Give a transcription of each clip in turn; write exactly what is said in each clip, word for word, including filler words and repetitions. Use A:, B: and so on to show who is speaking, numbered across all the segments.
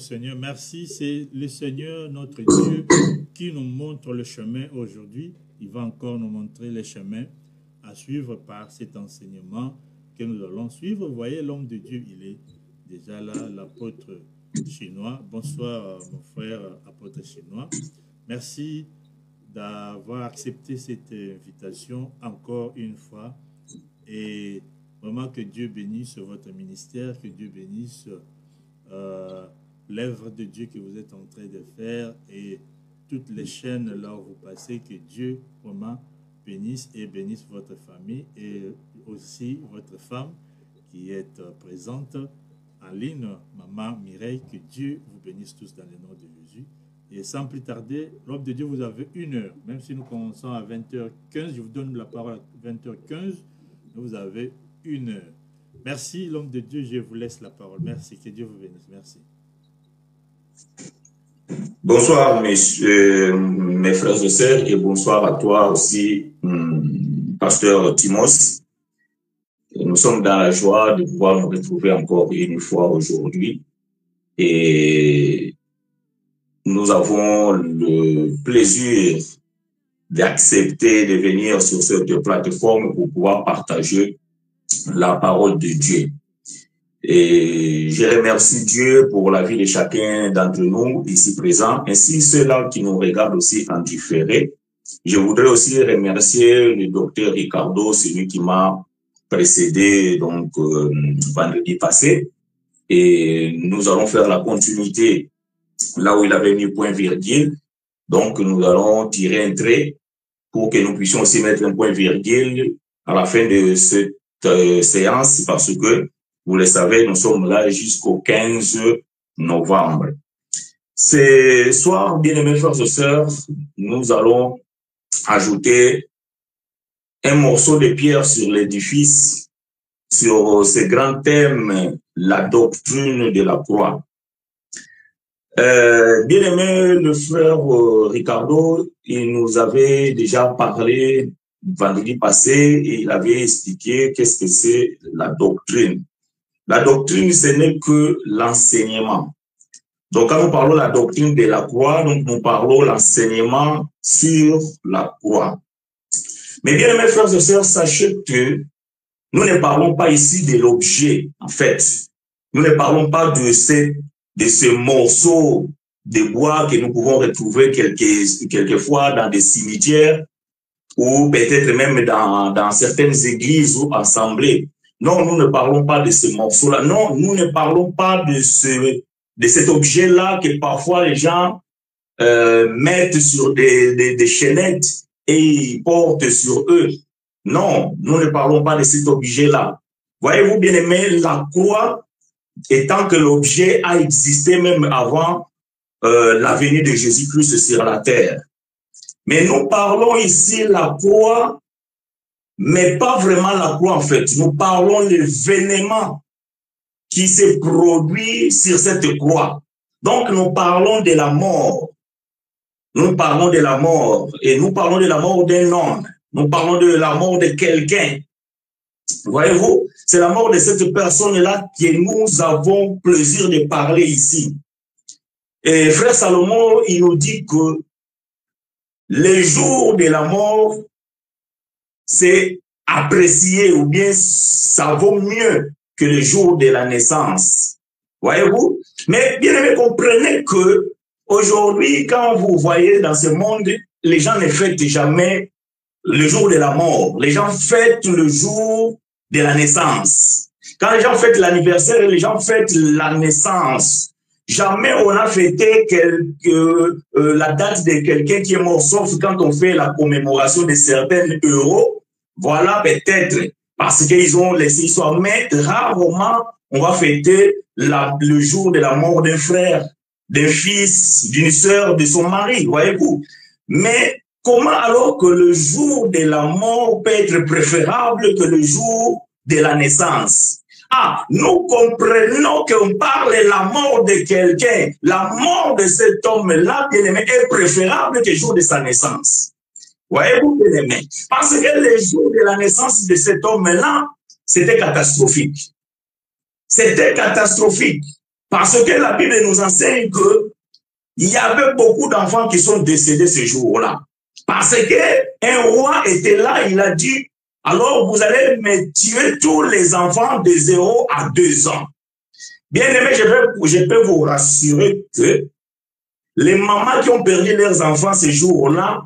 A: Seigneur. Merci, c'est le Seigneur, notre Dieu, qui nous montre le chemin aujourd'hui. Il va encore nous montrer les chemins à suivre par cet enseignement que nous allons suivre. Vous voyez, l'homme de Dieu, il est déjà là, l'apôtre chinois. Bonsoir, mon frère apôtre chinois. Merci d'avoir accepté cette invitation encore une fois. Et vraiment que Dieu bénisse votre ministère, que Dieu bénisse euh, l'œuvre de Dieu que vous êtes en train de faire et toutes les chaînes là où vous passez, que Dieu vraiment bénisse et bénisse votre famille et aussi votre femme qui est présente en ligne, Maman Mireille, que Dieu vous bénisse tous dans le nom de Jésus. Et sans plus tarder, l'homme de Dieu, vous avez une heure, même si nous commençons à vingt heures quinze, je vous donne la parole à vingt heures quinze, vous avez une heure. Merci, l'homme de Dieu, je vous laisse la parole. Merci, que Dieu vous bénisse. Merci.
B: Bonsoir, mes, euh, mes frères et sœurs, et bonsoir à toi aussi, pasteur Timos. Nous sommes dans la joie de pouvoir nous retrouver encore une fois aujourd'hui. Et nous avons le plaisir d'accepter de venir sur cette plateforme pour pouvoir partager la parole de Dieu. Et je remercie Dieu pour la vie de chacun d'entre nous ici présents, ainsi ceux-là qui nous regardent aussi en différé. Je voudrais aussi remercier le docteur Ricardo, celui qui m'a précédé donc euh, vendredi passé. Et nous allons faire la continuité là où il avait mis point virgule. Donc nous allons tirer un trait pour que nous puissions aussi mettre un point virgule à la fin de cette euh, séance, parce que vous le savez, nous sommes là jusqu'au quinze novembre. Ce soir, bien-aimés frères et sœurs, nous allons ajouter un morceau de pierre sur l'édifice, sur ce grand thème, la doctrine de la croix. Euh, bien-aimé, le frère euh, Ricardo, il nous avait déjà parlé vendredi passé et il avait expliqué qu'est-ce que c'est la doctrine. La doctrine, ce n'est que l'enseignement. Donc, quand nous parlons de la doctrine de la croix, donc nous parlons de l'enseignement sur la croix. Mais bien, mes frères et sœurs, sachez que nous ne parlons pas ici de l'objet, en fait. Nous ne parlons pas de ce, de ce morceau de bois que nous pouvons retrouver quelques, quelquefois dans des cimetières ou peut-être même dans, dans certaines églises ou assemblées. Non, nous ne parlons pas de ce morceau-là. Non, nous ne parlons pas de ce, de cet objet-là que parfois les gens euh, mettent sur des, des, des chaînettes et ils portent sur eux. Non, nous ne parlons pas de cet objet-là. Voyez-vous, bien aimé, la croix, étant que l'objet a existé même avant euh, la venue de Jésus-Christ sur la terre. Mais nous parlons ici la croix, mais pas vraiment la croix en fait. Nous parlons de l'événement qui s'est produit sur cette croix. Donc nous parlons de la mort. Nous parlons de la mort et nous parlons de la mort d'un homme. Nous parlons de la mort de quelqu'un. Voyez-vous, c'est la mort de cette personne-là que nous avons plaisir de parler ici. Et frère Salomon, il nous dit que le jour de la mort, c'est apprécié ou bien ça vaut mieux que le jour de la naissance. Voyez-vous? Mais bien aimé, comprenez que aujourd'hui, quand vous voyez dans ce monde, les gens ne fêtent jamais le jour de la mort. Les gens fêtent le jour de la naissance. Quand les gens fêtent l'anniversaire, les gens fêtent la naissance. Jamais on a fêté quelque, euh, la date de quelqu'un qui est mort, sauf quand on fait la commémoration de certains héros. Voilà, peut-être, parce qu'ils ont laissé l'histoire. Mais rarement, on va fêter la, le jour de la mort d'un frère, d'un fils, d'une sœur, de son mari, voyez-vous. Mais comment alors que le jour de la mort peut être préférable que le jour de la naissance? Ah, nous comprenons qu'on parle de la mort de quelqu'un. La mort de cet homme-là, bien aimé, est préférable que le jour de sa naissance. Voyez-vous, bien aimé? Parce que le jour de la naissance de cet homme-là, c'était catastrophique. C'était catastrophique. Parce que la Bible nous enseigne que il y avait beaucoup d'enfants qui sont décédés ce jour-là. Parce qu'un roi était là, il a dit, alors vous allez me tuer tous les enfants de zéro à deux ans. Bien aimé, je, vais, je peux vous rassurer que les mamans qui ont perdu leurs enfants ce jour-là,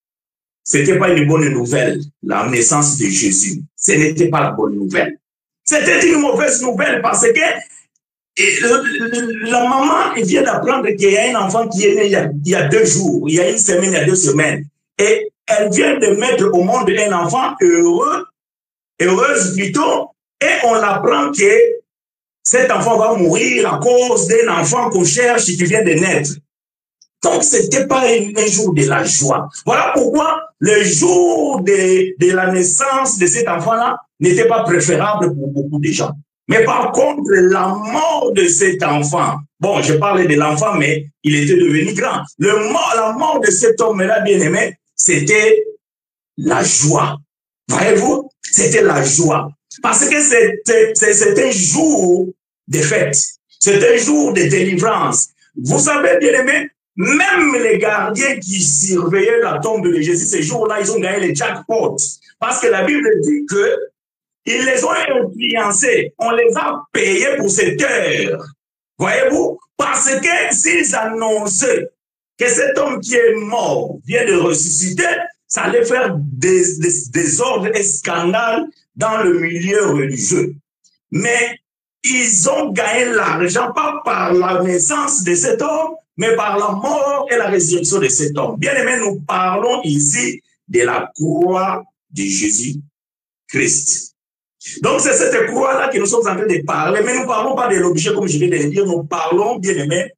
B: ce n'était pas une bonne nouvelle, la naissance de Jésus. Ce n'était pas la bonne nouvelle. C'était une mauvaise nouvelle parce que et le, la maman vient d'apprendre qu'il y a un enfant qui est né il y, a, il y a deux jours, il y a une semaine, il y a deux semaines. Et elle vient de mettre au monde un enfant heureux, heureuse plutôt, et on apprend que cet enfant va mourir à cause d'un enfant qu'on cherche et qui vient de naître. Donc, ce n'était pas un, un jour de la joie. Voilà pourquoi le jour de, de la naissance de cet enfant-là n'était pas préférable pour beaucoup de gens. Mais par contre, la mort de cet enfant, bon, je parlais de l'enfant, mais il était devenu grand. Le mort, la mort de cet homme-là, bien aimé, c'était la joie. Voyez-vous, c'était la joie. Parce que c'était un jour de fête. C'était un jour de délivrance. Vous savez, bien aimé, même les gardiens qui surveillaient la tombe de Jésus, ces jours-là, ils ont gagné les jackpots. Parce que la Bible dit que ils les ont influencés. On les a payés pour cette heure. Voyez-vous? Parce que s'ils annonçaient que cet homme qui est mort vient de ressusciter, ça allait faire des, des, des ordres et scandales dans le milieu religieux. Mais ils ont gagné l'argent, pas par la naissance de cet homme, mais par la mort et la résurrection de cet homme. Bien aimé, nous parlons ici de la croix de Jésus-Christ. Donc, c'est cette croix-là que nous sommes en train de parler, mais nous ne parlons pas de l'objet, comme je viens de le dire, nous parlons, bien aimé,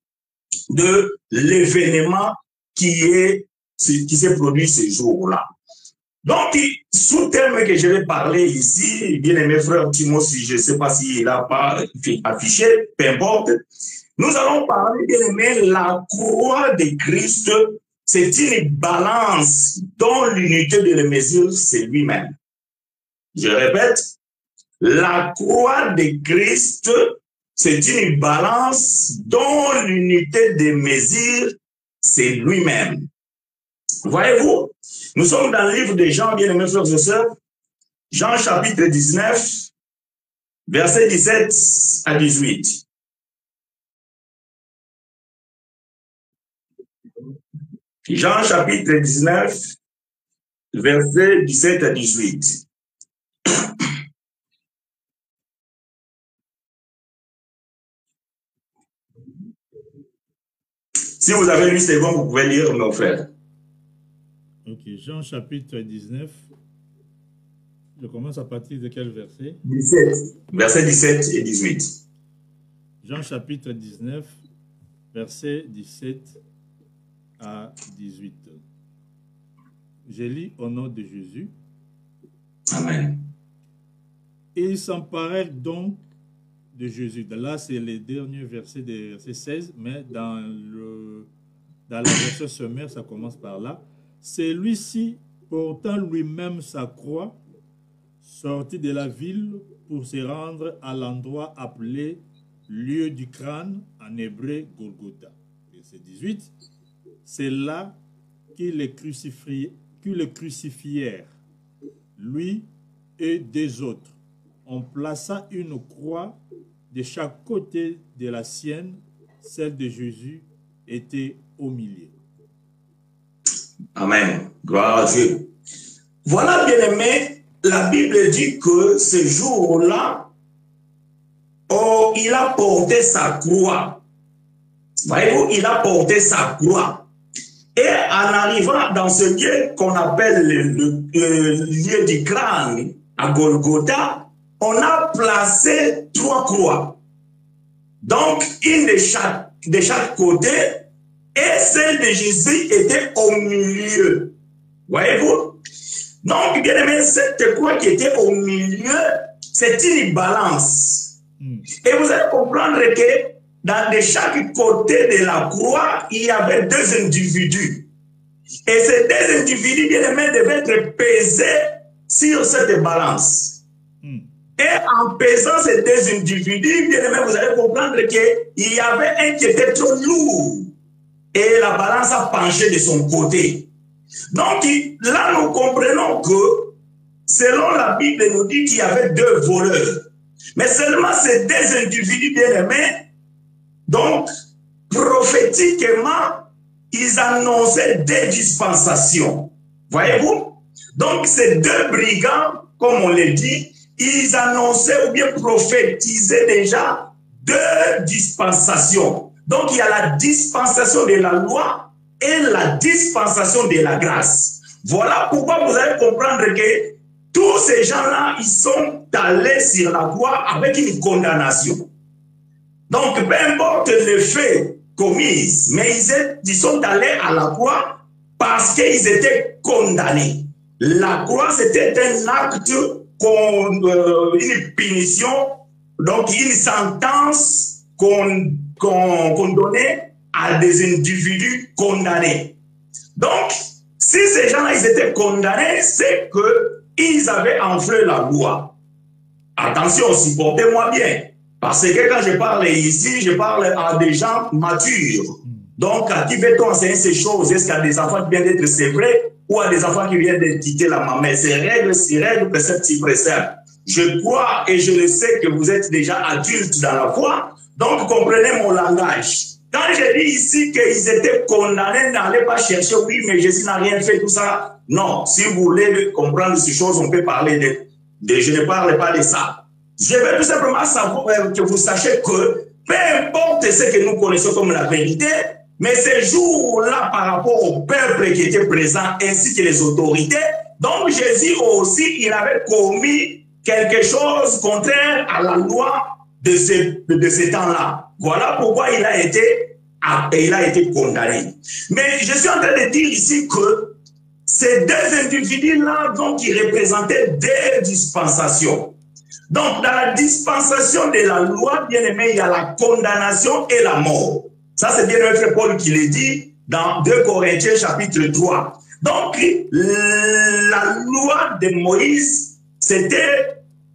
B: de l'événement qui est, qui s'est produit ce jour-là. Donc, sous thème que je vais parler ici, bien aimé frère Timothée, je ne sais pas s'il n'a pas affiché, peu importe, nous allons parler, bien aimé, la croix de Christ, c'est une balance dont l'unité de la mesure, c'est lui-même. Je répète, la croix de Christ, c'est une balance dont l'unité de mesure, c'est lui-même. Voyez-vous, nous sommes dans le livre de Jean, bien-aimés frères et sœurs, Jean chapitre dix-neuf, versets dix-sept à dix-huit. Jean chapitre dix-neuf, versets dix-sept à dix-huit. Si vous avez une seconde, vous pouvez lire, mon frère.
A: Ok, Jean chapitre dix-neuf. Je commence à partir de quel verset?
B: dix-sept. Versets dix-sept et dix-huit.
A: Jean chapitre dix-neuf, versets dix-sept à dix-huit. Je lis au nom de Jésus.
B: Amen.
A: Et ils s'emparèrent donc de Jésus. Là, c'est les derniers versets de verset seize, mais dans, le, dans la version sommaire, ça commence par là. Celui-ci, portant lui-même sa croix, sortit de la ville pour se rendre à l'endroit appelé lieu du crâne, en hébreu Golgotha. Verset dix-huit. C'est là qu'ils le crucifièrent, qu'ils le crucifièrent, lui et des autres. On plaça une croix de chaque côté de la sienne, celle de Jésus était au milieu.
B: Amen. Gloire à Dieu. Voilà, bien aimé, la Bible dit que ce jour-là, oh, il a porté sa croix. Voyez-vous, il a porté sa croix. Et en arrivant dans ce lieu qu'on appelle le, le, le lieu du crâne, à Golgotha, on a placé trois croix. Donc, une de chaque, de chaque côté, et celle de Jésus était au milieu. Voyez-vous? Donc, bien aimé, cette croix qui était au milieu, c'est une balance. Mm. Et vous allez comprendre que dans de chaque côté de la croix, il y avait deux individus. Et ces deux individus, bien aimé, devaient être pesés sur cette balance. Mm. Et en pesant ces deux individus, bien aimé, vous allez comprendre qu'il y avait un qui était trop lourd. Et la balance a penché de son côté. Donc là, nous comprenons que, selon la Bible, nous dit qu'il y avait deux voleurs. Mais seulement ces deux individus bien-aimés, donc, prophétiquement, ils annonçaient des dispensations. Voyez-vous? Donc, ces deux brigands, comme on le dit, ils annonçaient ou bien prophétisaient déjà deux dispensations. Donc, il y a la dispensation de la loi et la dispensation de la grâce. Voilà pourquoi vous allez comprendre que tous ces gens-là, ils sont allés sur la croix avec une condamnation. Donc, peu importe les faits commis, mais ils, ils sont allés à la croix parce qu'ils étaient condamnés. La croix, c'était un acte, qu'on, euh, une punition, donc une sentence qu'on qu'on qu'on donnait à des individus condamnés. Donc, si ces gens-là, ils étaient condamnés, c'est qu'ils avaient enfreint la loi. Attention, supportez-moi bien. Parce que quand je parle ici, je parle à des gens matures. Donc, à qui veut-on enseigner ces choses? Est-ce qu'il y a des enfants qui viennent d'être sévrés ou à des enfants qui viennent de quitter la maman? C'est règle, c'est règle, précepte, c'est précepte. Je crois et je le sais que vous êtes déjà adultes dans la foi. Donc, comprenez mon langage. Quand je dis ici qu'ils étaient condamnés, n'allez pas chercher, oui, mais Jésus n'a rien fait, tout ça. Non, si vous voulez comprendre ces choses, on peut parler de, de je ne parle pas de ça. Je veux tout simplement savoir que vous sachiez que peu importe ce que nous connaissons comme la vérité, mais ces jours-là, par rapport au peuple qui était présent, ainsi que les autorités, donc Jésus aussi, il avait commis quelque chose contraire à la loi de ce, de ce temps-là. Voilà pourquoi il a été, il a été condamné. Mais je suis en train de dire ici que ces deux individus-là, donc, ils représentaient des dispensations. Donc, dans la dispensation de la loi, bien aimé, il y a la condamnation et la mort. Ça, c'est bien le frère Paul qui le dit dans deux Corinthiens chapitre trois. Donc, la loi de Moïse, c'était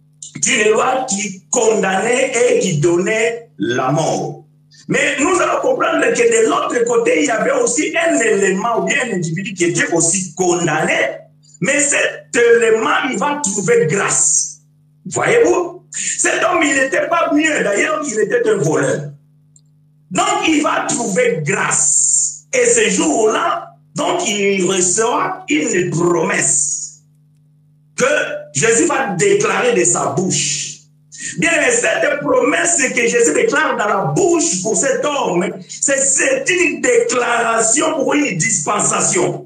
B: une loi qui condamnait et qui donnait la mort. Mais nous allons comprendre que de l'autre côté, il y avait aussi un élément ou bien un individu qui était aussi condamné, mais cet élément, il va trouver grâce. Voyez-vous? Cet homme, il n'était pas mieux, d'ailleurs, il était un voleur. Donc, il va trouver grâce. Et ce jour-là, donc, il reçoit une promesse que Jésus va déclarer de sa bouche. Bien, cette promesse que Jésus déclare dans la bouche pour cet homme, c'est une déclaration pour une dispensation.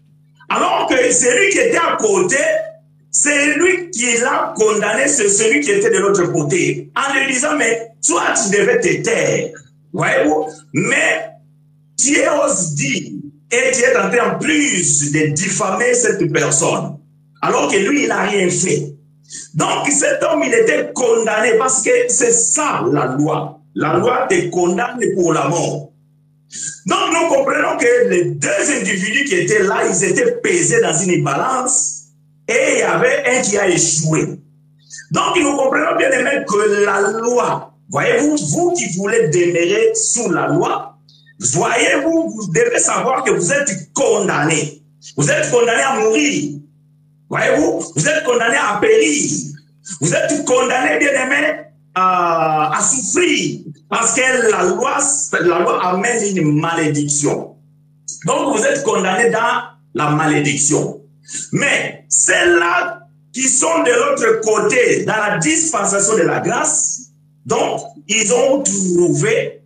B: Alors que celui qui était à côté, c'est lui qui l'a condamné, c'est celui qui était de l'autre côté. En lui disant, mais toi, tu devais te taire. Voyez-vous? Mais tu oses dire, et tu es en train en plus de diffamer cette personne. Alors que lui, il n'a rien fait. Donc, cet homme, il était condamné parce que c'est ça la loi. La loi te condamne pour la mort. Donc, nous comprenons que les deux individus qui étaient là, ils étaient pesés dans une balance et il y avait un qui a échoué. Donc, nous comprenons bien aimé que la loi, voyez-vous, vous qui voulez demeurer sous la loi, voyez-vous, vous devez savoir que vous êtes condamné. Vous êtes condamné à mourir. Voyez-vous, vous êtes condamné à périr. Vous êtes condamné, bien aimé, à, à souffrir. Parce que la loi, la loi amène une malédiction. Donc, vous êtes condamné dans la malédiction. Mais celles-là qui sont de l'autre côté, dans la dispensation de la grâce, donc, ils ont trouvé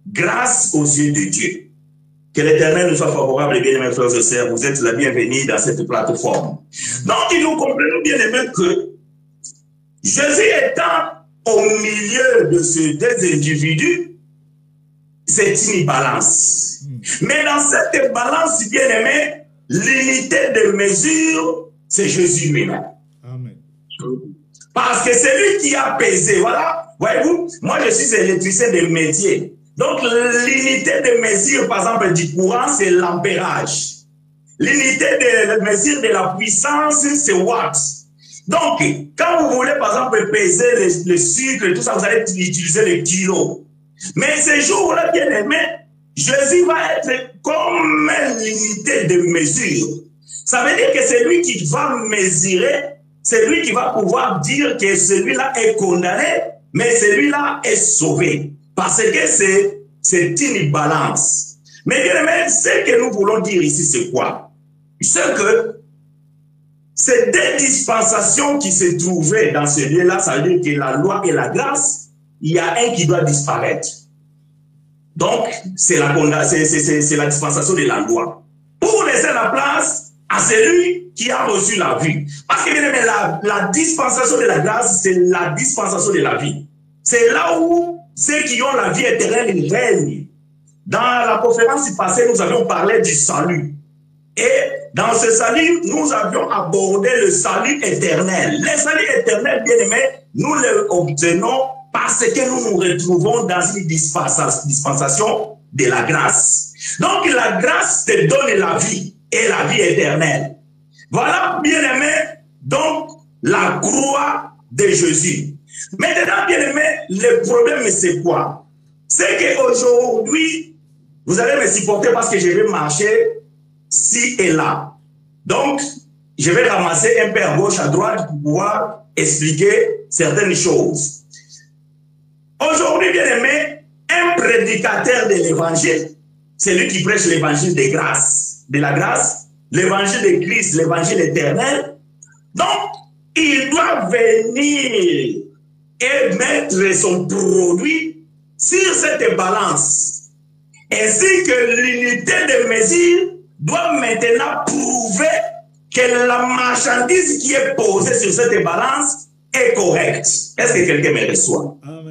B: grâce aux yeux de Dieu. Que l'Éternel nous soit favorable, bien aimés frères et sœurs, vous êtes la bienvenue dans cette plateforme. Donc, nous comprenons bien aimés que Jésus étant au milieu de ces deux individus, c'est une balance. Mais dans cette balance, bien aimé, l'unité de mesure, c'est Jésus lui-même. Amen. Parce que c'est lui qui a pesé. Voilà, voyez-vous, moi je suis électricien de métier. Donc, l'unité de mesure, par exemple, du courant, c'est l'ampérage. L'unité de mesure de la puissance, c'est watts. Donc, quand vous voulez, par exemple, peser le, le sucre et tout ça, vous allez utiliser le kilo. Mais ce jour-là, bien aimé, Jésus va être comme une unité de mesure. Ça veut dire que c'est lui qui va mesurer, c'est lui qui va pouvoir dire que celui-là est condamné, mais celui-là est sauvé. Parce que c'est c'est une balance. Mais bien aimé, ce que nous voulons dire ici, c'est quoi? C'est que ces deux dispensations qui se trouvaient dans ce lieu-là, ça veut dire que la loi et la grâce, il y a un qui doit disparaître. Donc, c'est la, la dispensation de la loi. Pour laisser la place à celui qui a reçu la vie. Parce que bien aimé, la, la dispensation de la grâce, c'est la dispensation de la vie. C'est là où ceux qui ont la vie éternelle règnent. Dans la conférence passée, nous avions parlé du salut. Et dans ce salut, nous avions abordé le salut éternel. Le salut éternel, bien aimé, nous l'obtenons parce que nous nous retrouvons dans une dispensation de la grâce. Donc la grâce te donne la vie et la vie éternelle. Voilà, bien aimé, donc la croix de Jésus. Maintenant, bien aimé, le problème c'est quoi? C'est qu'aujourd'hui, vous allez me supporter parce que je vais marcher ci et là. Donc, je vais ramasser un peu à gauche, à droite pour pouvoir expliquer certaines choses. Aujourd'hui, bien aimé, un prédicateur de l'évangile, c'est lui qui prêche l'évangile de grâce, de la grâce, l'évangile de Christ, l'évangile éternel. Donc, il doit venir et mettre son produit sur cette balance. Ainsi que l'unité de mesure doit maintenant prouver que la marchandise qui est posée sur cette balance est correcte. Est-ce que quelqu'un me reçoit?
A: Amen.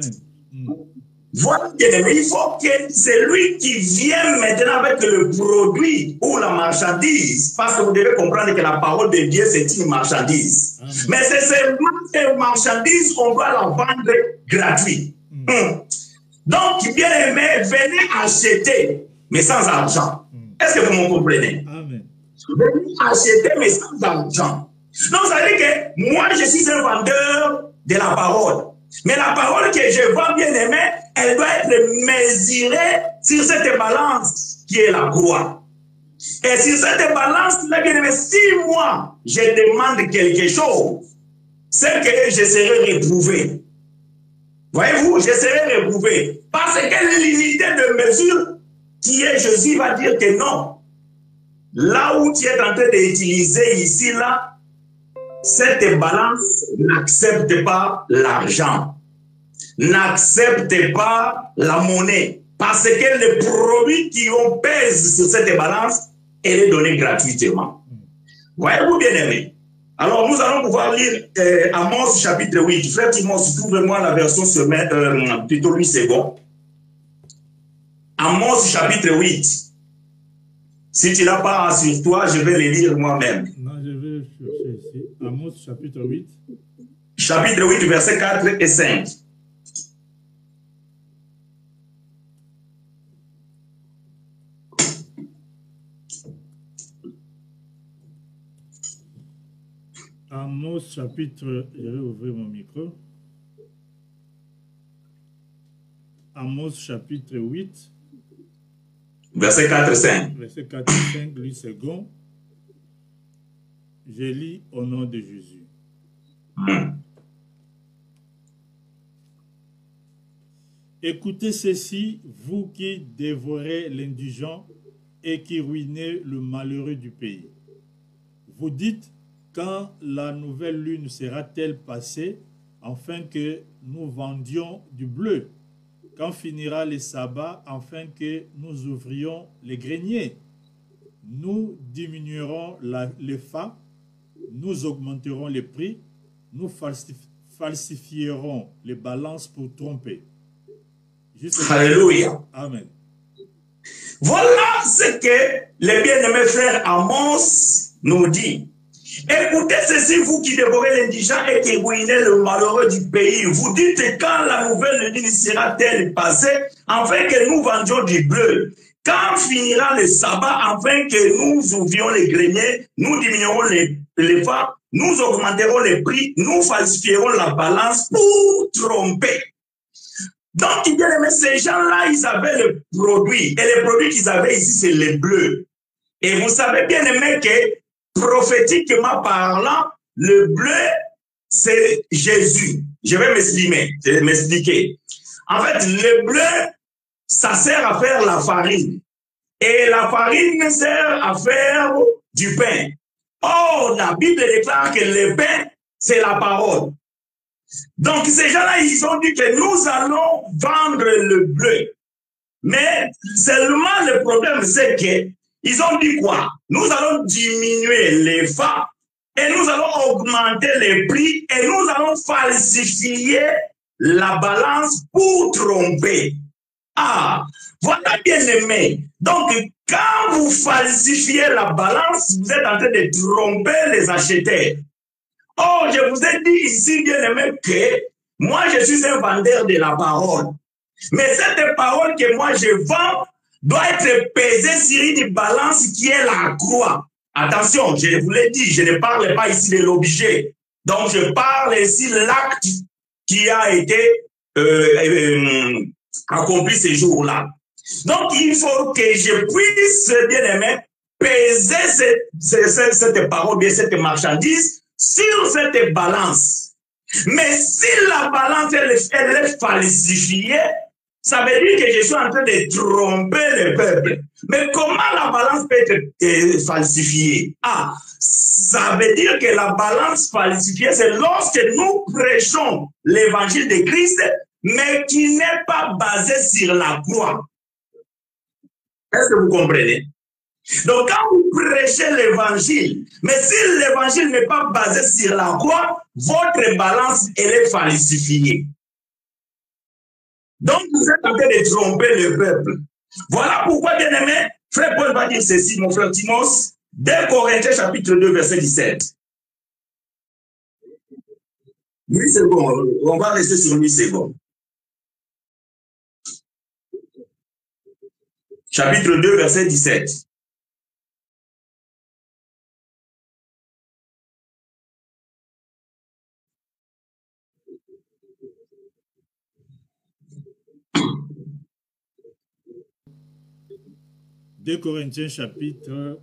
B: Voilà, bien aimé, il faut que c'est lui qui vient maintenant avec le produit ou la marchandise, parce que vous devez comprendre que la parole de Dieu, c'est une marchandise. Amen. Mais c'est cette marchandise qu'on doit la vendre gratuit. Mm. Mm. Donc, bien aimé, venez acheter, mais sans argent. Mm. Est-ce que vous me comprenez? Amen. Venez acheter, mais sans argent. Donc, ça veut dire que moi, je suis un vendeur de la parole. Mais la parole que je vends, bien aimé, elle doit être mesurée sur cette balance qui est la croix. Et sur cette balance, là, bien aimé, si moi, je demande quelque chose, c'est que je serai réprouvé. Voyez-vous, je serai réprouvé. Parce que l'unité de mesure qui est Jésus va dire que non. Là où tu es en train d'utiliser ici, là, cette balance n'accepte pas l'argent, n'accepte pas la monnaie, parce que le produit qui on pèse sur cette balance, elle est donnée gratuitement. Voyez-vous, bien aimé? Alors, nous allons pouvoir lire euh, Amos chapitre huit. Frère Timon, trouve-moi la version semaine, euh, plutôt huit secondes. Amos chapitre huit. Si tu n'as pas sur toi, je vais le lire moi-même.
A: Non, je vais chercher ici. Amos chapitre huit.
B: Chapitre huit, versets quatre et cinq.
A: Amos chapitre, je vais ouvrir mon micro. Amos chapitre huit.
B: Verset quatre et cinq.
A: Verset quatre et cinq, huit secondes. Je lis au nom de Jésus.
B: Hmm.
A: Écoutez ceci, vous qui dévorez l'indigent et qui ruinez le malheureux du pays. Vous dites, quand la nouvelle lune sera-t-elle passée, afin que nous vendions du bleu? Quand finira le sabbat, afin que nous ouvrions les greniers? Nous diminuerons la, les fa, nous augmenterons les prix, nous falsif, falsifierons les balances pour tromper. Juste
B: Alléluia.
A: Amen.
B: Voilà ce que le bien-aimé frère Amos nous dit. Écoutez ceci, vous qui dévorez l'indigent et qui ruinez le malheureux du pays. Vous dites quand la nouvelle lune sera-t-elle passée, afin que nous vendions du bleu. Quand finira le sabbat, afin que nous ouvrions les greniers, nous diminuerons les, les femmes, nous augmenterons les prix, nous falsifierons la balance pour tromper. Donc, il y a ces gens-là, ils avaient le produit. Et les produits qu'ils avaient ici, c'est les bleus. Et vous savez bien aimé que, prophétiquement parlant, le bleu, c'est Jésus. Je vais m'expliquer. En fait, le bleu, ça sert à faire la farine. Et la farine sert à faire du pain. Or, la Bible déclare que le pain, c'est la parole. Donc, ces gens-là, ils ont dit que nous allons vendre le bleu. Mais seulement le problème, c'est que ils ont dit quoi? Nous allons diminuer les femmes et nous allons augmenter les prix et nous allons falsifier la balance pour tromper. Ah, voilà bien aimé. Donc, quand vous falsifiez la balance, vous êtes en train de tromper les acheteurs. Oh, je vous ai dit ici, bien aimé, que moi, je suis un vendeur de la parole. Mais cette parole que moi, je vends doit être pesée sur une balance qui est la croix. Attention, je vous l'ai dit, je ne parle pas ici de l'objet. Donc, je parle ici de l'acte qui a été euh, euh, accompli ces jours-là. Donc, il faut que je puisse, bien aimé, peser cette, cette, cette parole, bien cette marchandise sur cette balance. Mais si la balance, elle, elle est falsifiée, ça veut dire que je suis en train de tromper le peuple. Mais comment la balance peut être euh, falsifiée? Ah, ça veut dire que la balance falsifiée, c'est lorsque nous prêchons l'évangile de Christ, mais qui n'est pas basé sur la croix. Est-ce que vous comprenez? Donc, quand vous prêchez l'évangile, mais si l'évangile n'est pas basé sur la croix, votre balance, elle est falsifiée. Donc, vous êtes en train de tromper le peuple. Voilà pourquoi, bien aimé, frère Paul va dire ceci, mon frère Timos, deux Corinthiens chapitre deux, verset dix-sept. huit secondes, on va rester sur huit secondes. Chapitre deux, verset dix-sept.
A: deux Corinthiens chapitre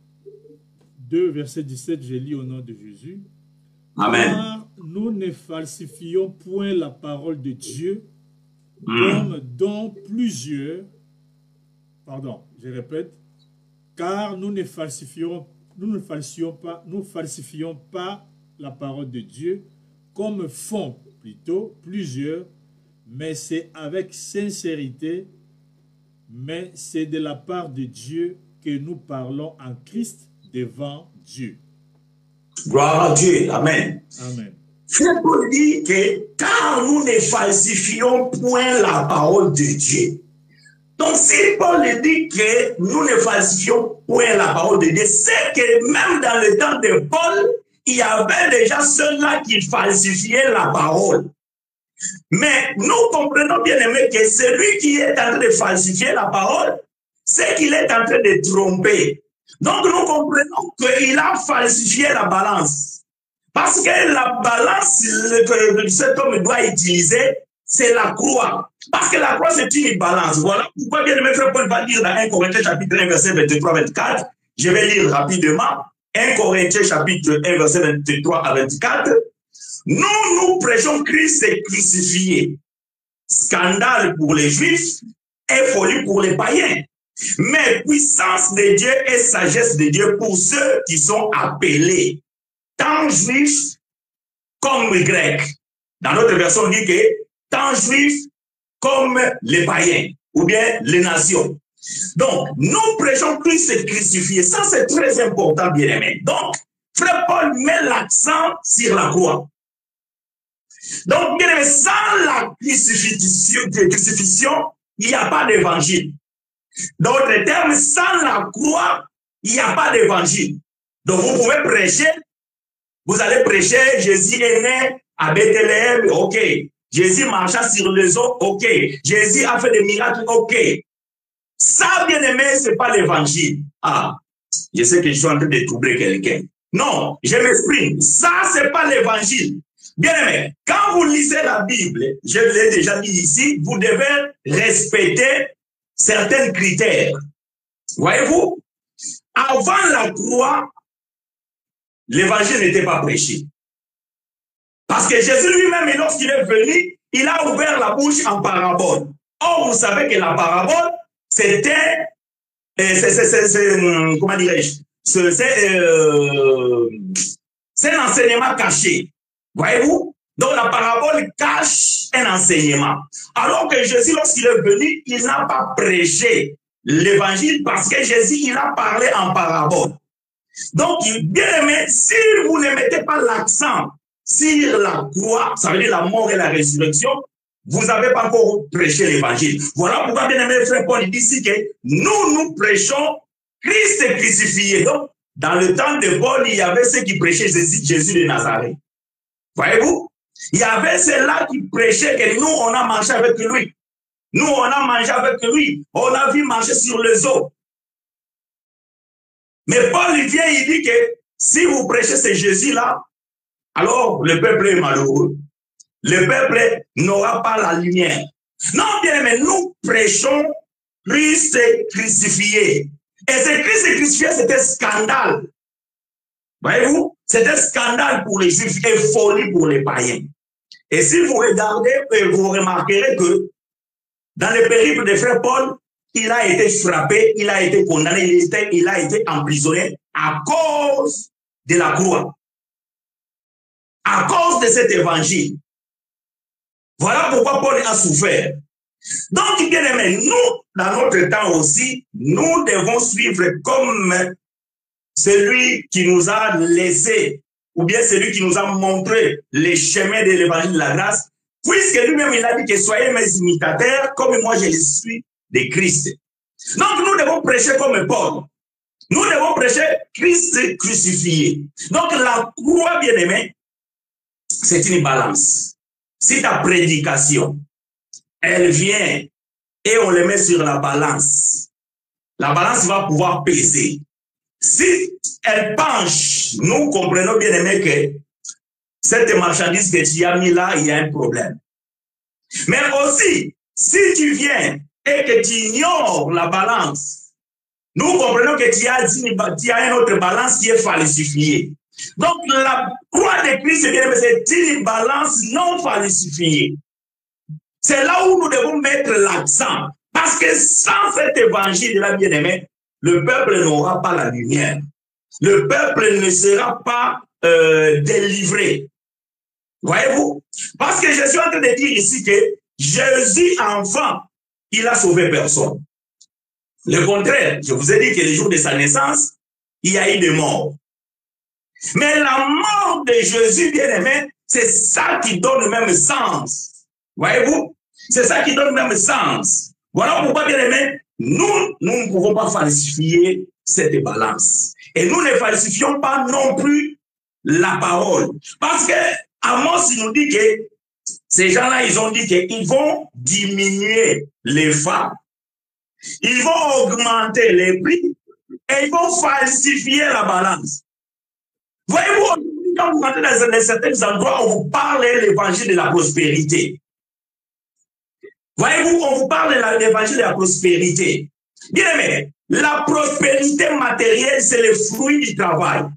A: deux, verset dix-sept, je lis au nom de Jésus.
B: Amen.
A: Car nous ne falsifions point la parole de Dieu,
B: Mm.
A: comme dont plusieurs, pardon, je répète, car nous ne falsifions, nous ne falsifions pas, nous falsifions pas la parole de Dieu, comme font plutôt plusieurs, mais c'est avec sincérité, mais c'est de la part de Dieu que nous parlons en Christ devant Dieu.
B: Gloire à Dieu. Amen.
A: Amen.
B: Frère Paul dit que car nous ne falsifions point la parole de Dieu. Donc, si Paul dit que nous ne falsifions point la parole de Dieu, c'est que même dans le temps de Paul, il y avait déjà ceux-là qui falsifiaient la parole. Mais nous comprenons bien aimé que celui qui est en train de falsifier la parole, c'est qu'il est en train de tromper. Donc nous comprenons qu'il a falsifié la balance. Parce que la balance que cet homme doit utiliser, c'est la croix. Parce que la croix, c'est une balance. Voilà pourquoi bien aimé frère Paul va dire dans un Corinthiens chapitre un, verset vingt-trois à vingt-quatre. Je vais lire rapidement. un Corinthiens chapitre un, verset vingt-trois à vingt-quatre. Nous, nous prêchons Christ crucifié. Scandale pour les Juifs et folie pour les païens. Mais puissance de Dieu et sagesse de Dieu pour ceux qui sont appelés, tant Juifs comme Grecs. Dans notre version, on dit que tant Juifs comme les païens, ou bien les nations. Donc, nous prêchons Christ crucifié. Ça, c'est très important, bien aimé. Donc, frère Paul met l'accent sur la croix. Donc, bien aimé, sans la crucifixion, crucifixion il n'y a pas d'évangile. D'autres termes, sans la croix, il n'y a pas d'évangile. Donc, vous pouvez prêcher, vous allez prêcher, Jésus est né à Bethléem, ok. Jésus marcha sur les eaux, ok. Jésus a fait des miracles, ok. Ça, bien aimé, ce n'est pas l'évangile. Ah, je sais que je suis en train de troubler quelqu'un. Non, je m'exprime. Ça, c'est pas l'évangile. Bien aimé, quand vous lisez la Bible, je l'ai déjà dit ici, vous devez respecter certains critères. Voyez-vous, avant la croix, l'évangile n'était pas prêché. Parce que Jésus lui-même, lorsqu'il est venu, il a ouvert la bouche en parabole. Or, vous savez que la parabole, c'était, euh, comment dirais-je, c'est euh, un enseignement caché. Voyez-vous? Donc la parabole cache un enseignement. Alors que Jésus, lorsqu'il est venu, il n'a pas prêché l'évangile parce que Jésus, il a parlé en parabole. Donc, bien aimé, si vous ne mettez pas l'accent sur la croix, ça veut dire la mort et la résurrection, vous n'avez pas encore prêché l'évangile. Voilà pourquoi, bien aimé, frère Paul, il dit ici que nous, nous prêchons Christ crucifié. Donc, dans le temps de Paul, il y avait ceux qui prêchaient Jésus, Jésus de Nazareth. Voyez-vous? Il y avait ceux-là qui prêchaient que nous, on a marché avec lui. Nous, on a mangé avec lui. On a vu marcher sur les eaux. Mais Paul, il vient, il dit que si vous prêchez ce Jésus-là, alors le peuple est malheureux. Le peuple n'aura pas la lumière. Non, bien aimé, nous prêchons Christ crucifié. Et ce Christ crucifié, c'était scandale. Voyez-vous? C'était scandale pour les Juifs et folie pour les païens. Et si vous regardez, vous remarquerez que dans le périple de frère Paul, il a été frappé, il a été condamné, il, était, il a été emprisonné à cause de la croix. À cause de cet évangile. Voilà pourquoi Paul a souffert. Donc, bien aimé, nous, dans notre temps aussi, nous devons suivre comme celui qui nous a laissé, ou bien celui qui nous a montré les chemins de l'évangile de la grâce, puisque lui-même, il a dit que soyez mes imitateurs, comme moi je le suis de Christ. Donc, nous devons prêcher comme Paul. Nous devons prêcher Christ crucifié. Donc, la croix, bien aimé, c'est une balance. Si ta prédication, elle vient et on le met sur la balance, la balance va pouvoir peser. Si elle penche, nous comprenons bien aimé que cette marchandise que tu as mis là, il y a un problème. Mais aussi, si tu viens et que tu ignores la balance, nous comprenons que tu as, tu as une autre balance qui est falsifiée. Donc, la croix de Christ, c'est une balance non falsifiée. C'est là où nous devons mettre l'accent. Parce que sans cet évangile de la bien-aimée, le peuple n'aura pas la lumière. Le peuple ne sera pas euh, délivré. Voyez-vous? Parce que je suis en train de dire ici que Jésus, enfant, il a sauvé personne. Le contraire, je vous ai dit que le jour de sa naissance, il y a eu des morts. Mais la mort de Jésus, bien-aimé, c'est ça qui donne le même sens. Voyez-vous? C'est ça qui donne le même sens. Voilà pourquoi, bien-aimé, nous, nous ne pouvons pas falsifier cette balance. Et nous ne falsifions pas non plus la parole. Parce que Amos nous dit que ces gens-là, ils ont dit qu'ils vont diminuer les femmes. Ils vont augmenter les prix et ils vont falsifier la balance. Voyez-vous, quand vous rentrez dans certains endroits, on vous parle de l'évangile de la prospérité. Voyez-vous, on vous parle de l'évangile de la prospérité. Bien aimé, la prospérité matérielle, c'est le fruit du travail.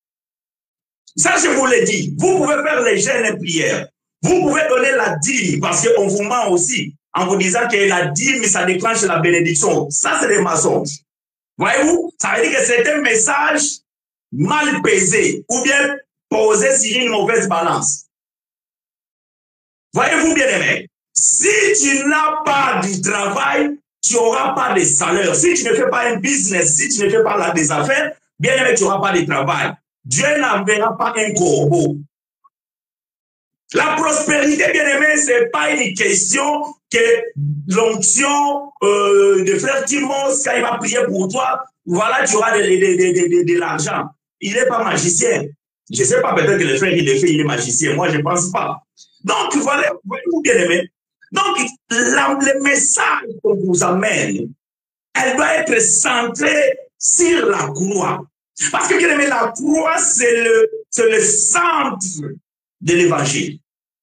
B: Ça, je vous l'ai dit. Vous pouvez faire les jeûnes et prières. Vous pouvez donner la dîme, parce qu'on vous ment aussi, en vous disant que la dîme, ça déclenche la bénédiction. Ça, c'est des mensonges. Voyez-vous, ça veut dire que c'est un message mal pesé, ou bien posé sur une mauvaise balance. Voyez-vous, bien aimé, si tu n'as pas du travail, tu n'auras pas de salaire. Si tu ne fais pas un business, si tu ne fais pas là des affaires, bien aimé, tu n'auras pas de travail. Dieu n'enverra pas un corbeau. La prospérité, bien aimé, ce n'est pas une question que l'onction euh, de frère Timos, quand il va prier pour toi, voilà, tu auras de, de, de, de, de l'argent. Il n'est pas magicien. Je ne sais pas, peut-être que le frère, il le fait, il est magicien. Moi, je ne pense pas. Donc, voilà, voyez-vous, bien aimé. Donc, la, le message qu'on vous amène, elle doit être centrée sur la croix. Parce que, bien aimé, la croix, c'est le, c'est le centre de l'évangile.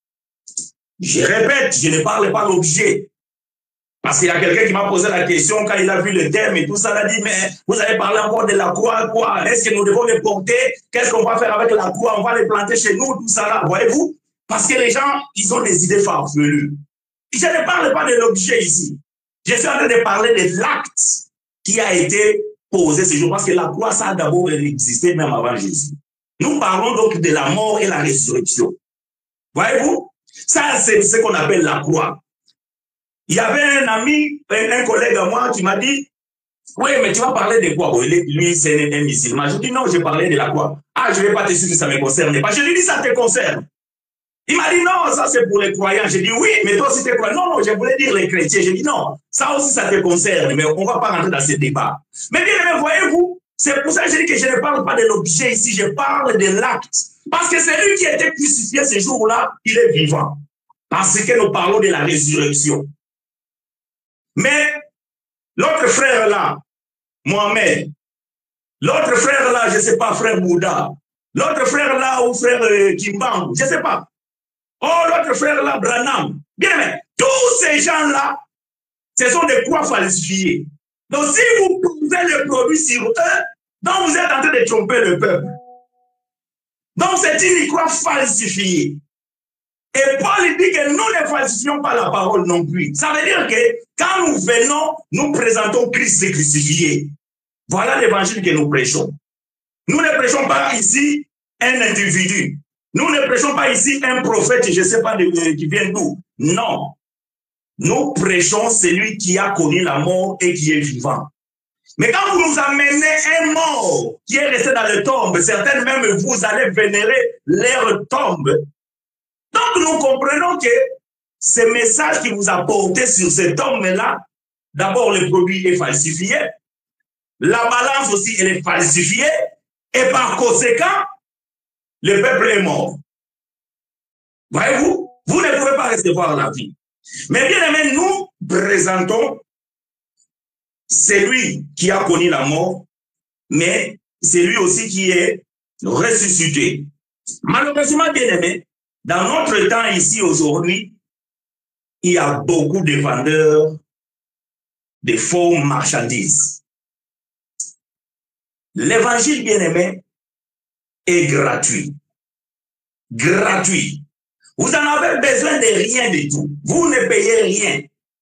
B: Je répète, je ne parle pas d'objet. Parce qu'il y a quelqu'un qui m'a posé la question quand il a vu le thème et tout ça, il a dit, mais vous avez parlé encore de la croix, quoi? Est-ce que nous devons les porter? Qu'est-ce qu'on va faire avec la croix? On va les planter chez nous, tout ça là. Voyez-vous? Parce que les gens, ils ont des idées farfelues. Je ne parle pas de l'objet ici. Je suis en train de parler de l'acte qui a été posé ce jour. Parce que la croix, ça a d'abord existé même avant Jésus. Nous parlons donc de la mort et la résurrection. Voyez-vous? Ça, c'est ce qu'on appelle la croix. Il y avait un ami, un, un collègue à moi qui m'a dit, oui, mais tu vas parler de quoi? Bon, lui, c'est un, un musulman. Je dis, non, je parlais de la croix. Ah, je ne vais pas te dire que ça me concerne pas. Je lui dis, ça te concerne. Il m'a dit, non, ça c'est pour les croyants. J'ai dit, oui, mais toi aussi tu es croyant. Non, non, je voulais dire les chrétiens. J'ai dit, non, ça aussi ça te concerne, mais on ne va pas rentrer dans ce débat. Mais bien aimé, voyez-vous, c'est pour ça que je dis que je ne parle pas de l'objet ici, je parle de l'acte. Parce que c'est lui qui a été crucifié ce jour-là, il est vivant. Parce que nous parlons de la résurrection. Mais l'autre frère là, Mohamed, l'autre frère là, je ne sais pas, frère Bouddha, l'autre frère là ou frère euh, Kimbang, je ne sais pas. Oh, l'autre frère là, Branham. Bien aimé, tous ces gens-là, ce sont des croix falsifiées. Donc si vous posez le produit sur eux, donc vous êtes en train de tromper le peuple. Donc c'est une croix falsifiée. Et Paul dit que nous ne falsifions pas la parole non plus. Ça veut dire que quand nous venons, nous présentons Christ crucifié. Voilà l'évangile que nous prêchons. Nous ne prêchons pas ici un individu. Nous ne prêchons pas ici un prophète, je ne sais pas de, de, qui vient d'où. Non. Nous prêchons celui qui a connu la mort et qui est vivant. Mais quand vous nous amenez un mort qui est resté dans le tombe, certaines même vous allez vénérer leur tombe. Donc nous comprenons que ce message qui vous a porté sur cet homme-là, d'abord le produit est falsifié, la balance aussi elle est falsifiée, et par conséquent, le peuple est mort. Voyez-vous, vous ne pouvez pas recevoir la vie. Mais bien aimé, nous présentons celui qui a connu la mort, mais c'est lui aussi qui est ressuscité. Malheureusement, bien aimé, dans notre temps ici aujourd'hui, il y a beaucoup de vendeurs de faux marchandises. L'évangile, bien aimé, est gratuit. Gratuit. Vous n'en avez besoin de rien du tout. Vous ne payez rien.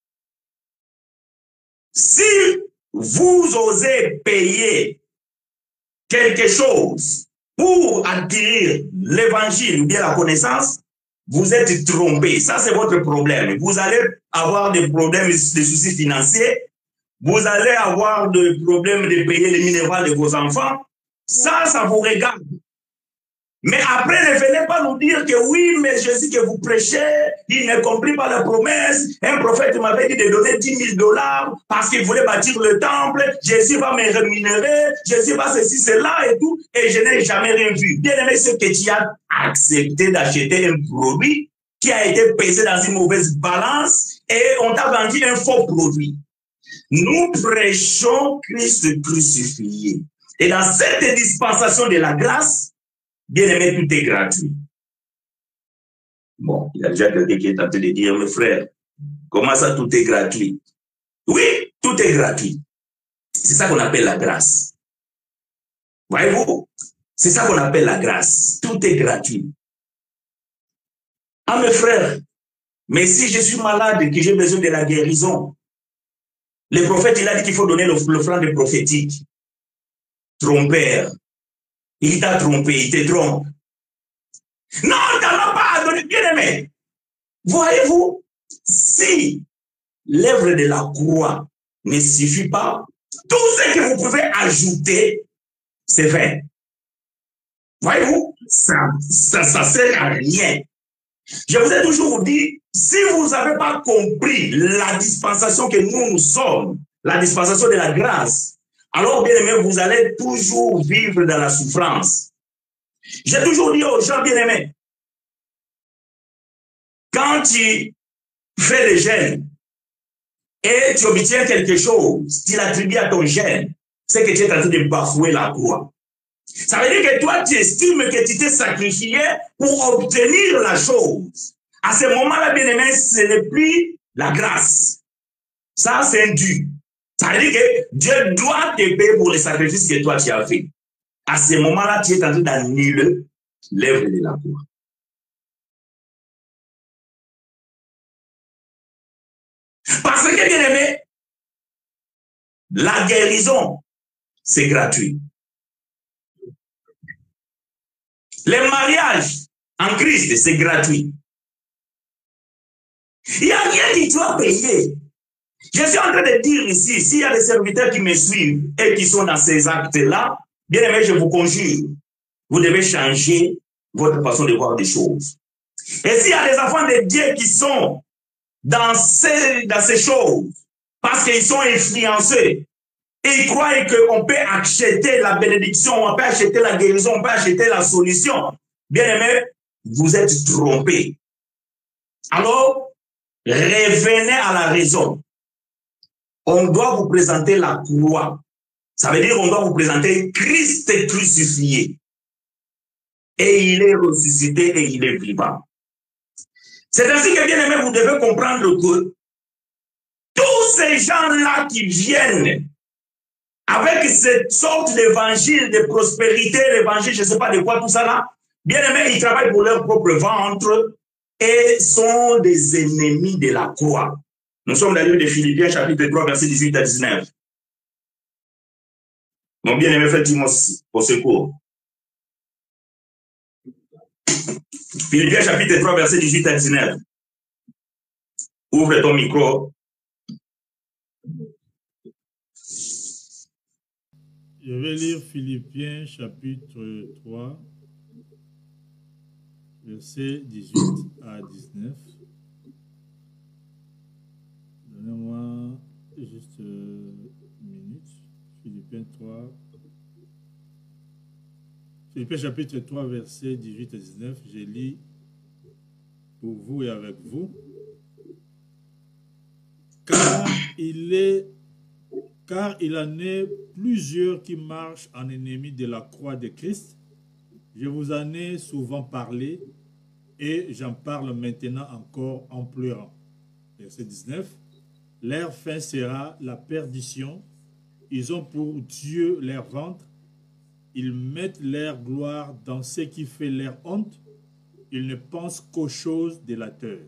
B: Si vous osez payer quelque chose pour acquérir l'évangile ou bien la connaissance, vous êtes trompé. Ça, c'est votre problème. Vous allez avoir des problèmes, des soucis financiers. Vous allez avoir des problèmes de payer les minéraux de vos enfants. Ça, ça vous regarde. Mais après, ne venez pas nous dire que oui, mais Jésus que vous prêchez, il ne comprit pas la promesse. Un prophète m'avait dit de donner dix mille dollars parce qu'il voulait bâtir le temple. Jésus va me rémunérer. Jésus va ceci, cela et tout. Et je n'ai jamais rien vu. Bien aimé, c'est que tu as accepté d'acheter un produit qui a été pesé dans une mauvaise balance et on t'a vendu un faux produit. Nous prêchons Christ crucifié. Et dans cette dispensation de la grâce, bien aimé, tout est gratuit. Bon, il y a déjà quelqu'un qui est en train de dire, mes frères, comment ça tout est gratuit? Oui, tout est gratuit. C'est ça qu'on appelle la grâce. Voyez-vous? C'est ça qu'on appelle la grâce. Tout est gratuit. Ah, mes frères, mais si je suis malade et que j'ai besoin de la guérison, le prophète, il a dit qu'il faut donner l'offrande prophétique. Trompeur. Il t'a trompé, il te trompe. Non, il t'a pas donné, bien aimé. Voyez-vous, si l'œuvre de la croix ne suffit pas, tout ce que vous pouvez ajouter, c'est vain. Voyez-vous, ça ça, ça sert à rien. Je vous ai toujours dit, si vous n'avez pas compris la dispensation que nous, nous sommes, la dispensation de la grâce, alors, bien aimé, vous allez toujours vivre dans la souffrance. J'ai toujours dit aux gens, bien aimés, quand tu fais le jeûne et tu obtiens quelque chose, tu l'attribues à ton jeûne, c'est que tu es en train de bafouer la croix. Ça veut dire que toi, tu estimes que tu t'es sacrifié pour obtenir la chose. À ce moment-là, bien aimé, ce n'est plus la grâce. Ça, c'est un dû. Ça veut dire que Dieu doit te payer pour les sacrifices que toi, tu as fait. À ce moment-là, tu es en train d'annuler l'œuvre de la croix. Parce que, bien aimé, la guérison, c'est gratuit. Les mariages en Christ, c'est gratuit. Il n'y a rien que tu dois payer. Je suis en train de dire ici, s'il y a des serviteurs qui me suivent et qui sont dans ces actes-là, bien aimé, je vous conjure, vous devez changer votre façon de voir des choses. Et s'il y a des enfants de Dieu qui sont dans ces, dans ces choses, parce qu'ils sont influencés, et ils croient qu'on peut acheter la bénédiction, on peut acheter la guérison, on peut acheter la solution, bien aimé, vous êtes trompés. Alors, revenez à la raison. On doit vous présenter la croix. Ça veut dire qu'on doit vous présenter Christ crucifié. Et il est ressuscité et il est vivant. C'est ainsi que, bien aimé, vous devez comprendre que tous ces gens-là qui viennent avec cette sorte d'évangile de prospérité, l'évangile, je ne sais pas de quoi tout ça là, bien aimé, ils travaillent pour leur propre ventre et sont des ennemis de la croix. Nous sommes dans le livre de Philippiens, chapitre trois, versets dix-huit à dix-neuf. Mon bien-aimé, faites-moi au secours. Philippiens, chapitre trois, versets dix-huit à dix-neuf. Ouvre ton micro.
A: Je vais lire Philippiens, chapitre trois, versets dix-huit à dix-neuf. Donnez-moi juste une minute. Philippiens trois. Philippiens chapitre trois, versets dix-huit à dix-neuf. Je lis pour vous et avec vous. Car il est, car il en est plusieurs qui marchent en ennemis de la croix de Christ. Je vous en ai souvent parlé et j'en parle maintenant encore en pleurant. Verset dix-neuf. Leur fin sera la perdition. Ils ont pour Dieu leur ventre. Ils mettent leur gloire dans ce qui fait leur honte. Ils ne pensent qu'aux choses de la terre.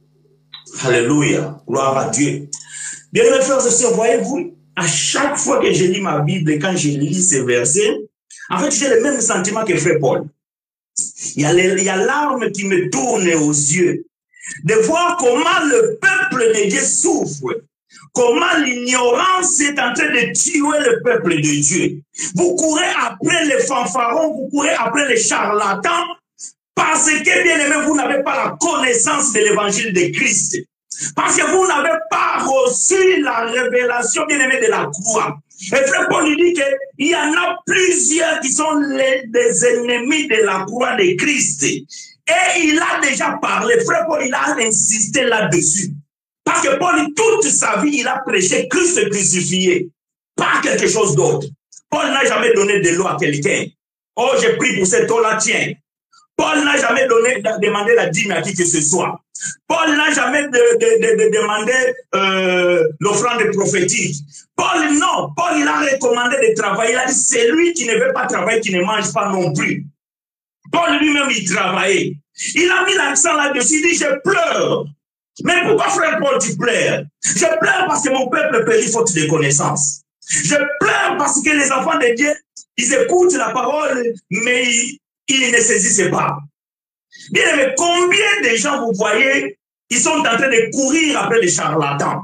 B: Alléluia. Gloire à Dieu. Bien, mes frères et sœurs, voyez-vous, à chaque fois que je lis ma Bible et quand je lis ces versets, en fait, j'ai le même sentiment que frère Paul. Il y a les, il y a l'arme qui me tourne aux yeux de voir comment le peuple de Dieu souffre, comment l'ignorance est en train de tuer le peuple de Dieu. Vous courez après les fanfarons, vous courez après les charlatans, parce que, bien aimé, vous n'avez pas la connaissance de l'évangile de Christ. Parce que vous n'avez pas reçu la révélation, bien aimé, de la croix. Et frère Paul nous dit qu'il y en a plusieurs qui sont les, des ennemis de la croix de Christ. Et il a déjà parlé, frère Paul, il a insisté là-dessus. Parce que Paul, toute sa vie, il a prêché Christ crucifié, pas quelque chose d'autre. Paul n'a jamais donné de l'eau à quelqu'un. Oh, j'ai pris pour cette eau-là, tiens. Paul n'a jamais donné, demandé la dîme à qui que ce soit. Paul n'a jamais de, de, de, de demandé euh, l'offrande prophétique. Paul, non. Paul, il a recommandé de travailler. Il a dit, c'est lui qui ne veut pas travailler, qui ne mange pas non plus. Paul lui-même, il travaillait. Il a mis l'accent là-dessus. Il dit, je pleure. Mais pourquoi, frère Paul, tu pleures? Je pleure parce que mon peuple périt faute de connaissance. Je pleure parce que les enfants de Dieu, ils écoutent la parole, mais ils, ils ne saisissent pas. Bien, mais combien de gens, vous voyez, ils sont en train de courir après les charlatans.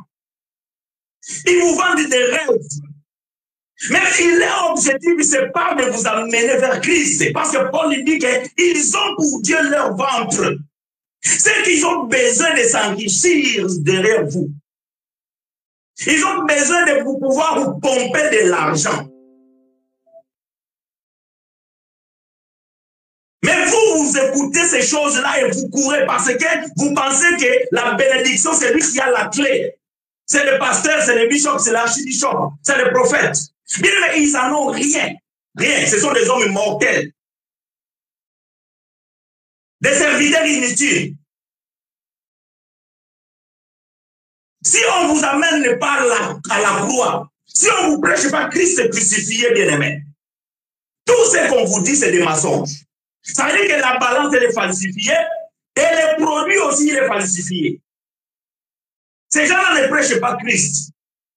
B: Ils vous vendent des rêves. Mais leur objectif, ce n'est pas de vous amener vers Christ. Parce que Paul dit qu'ils ont pour Dieu leur ventre. C'est qu'ils ont besoin de s'enrichir derrière vous. Ils ont besoin de vous pouvoir vous pomper de l'argent. Mais vous, vous écoutez ces choses-là et vous courez parce que vous pensez que la bénédiction, c'est lui qui a la clé. C'est le pasteur, c'est le bishop, c'est l'archibishop, c'est le prophète. Bien, mais ils n'en ont rien. Rien. Ce sont des hommes mortels. Des serviteurs inutiles. Si on vous amène pas la, à la croix, si on ne vous prêche pas Christ crucifié, bien-aimé, tout ce qu'on vous dit, c'est des mensonges. Ça veut dire que la balance, elle est falsifiée et les produits aussi, il est falsifié. Ces gens-là ne prêchent pas Christ.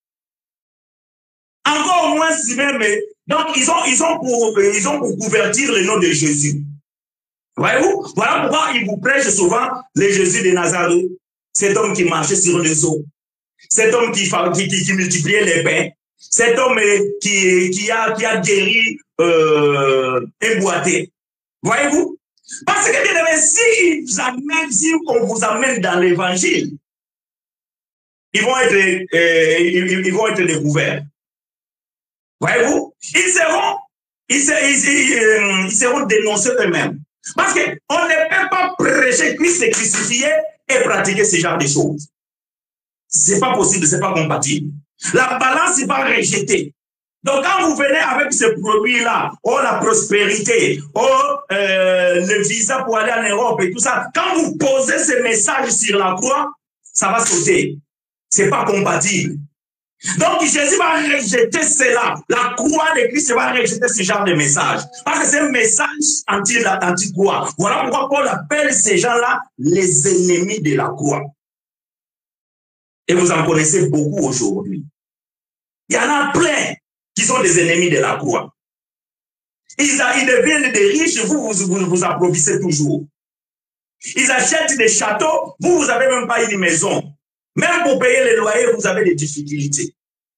B: Encore moins si même, donc ils ont, ils ont, pour, ils ont pour couvertir le nom de Jésus. Voyez-vous? Voilà pourquoi ils vous prêchent souvent le Jésus de Nazareth, cet homme qui marchait sur les eaux, cet homme qui, qui, qui, qui multipliait les pains, cet homme qui, qui, a, qui a guéri euh, un boité. Voyez-vous? Parce que bien aimé, si, vous amènent, si on vous amène dans l'évangile, ils vont être, euh, ils, ils vont être découverts. Voyez-vous? Ils seront, ils, ser, ils, ils, ils seront dénoncés eux-mêmes. Parce qu'on ne peut pas prêcher Christ crucifié et pratiquer ce genre de choses. C'est pas possible, c'est pas compatible. La balance va rejeter. Donc quand vous venez avec ce produit-là, oh la prospérité, oh euh, le visa pour aller en Europe et tout ça, quand vous posez ce message sur la croix, ça va sauter. C'est pas compatible. Donc Jésus va rejeter cela. La croix de Christ va rejeter ce genre de message. Parce que c'est un message anti-croix. Voilà pourquoi Paul appelle ces gens-là les ennemis de la croix. Et vous en connaissez beaucoup aujourd'hui. Il y en a plein qui sont des ennemis de la croix. Ils, ils deviennent des riches, vous vous, vous vous approvissez toujours. Ils achètent des châteaux, vous, vous n'avez même pas une maison. Même pour payer les loyers, vous avez des difficultés.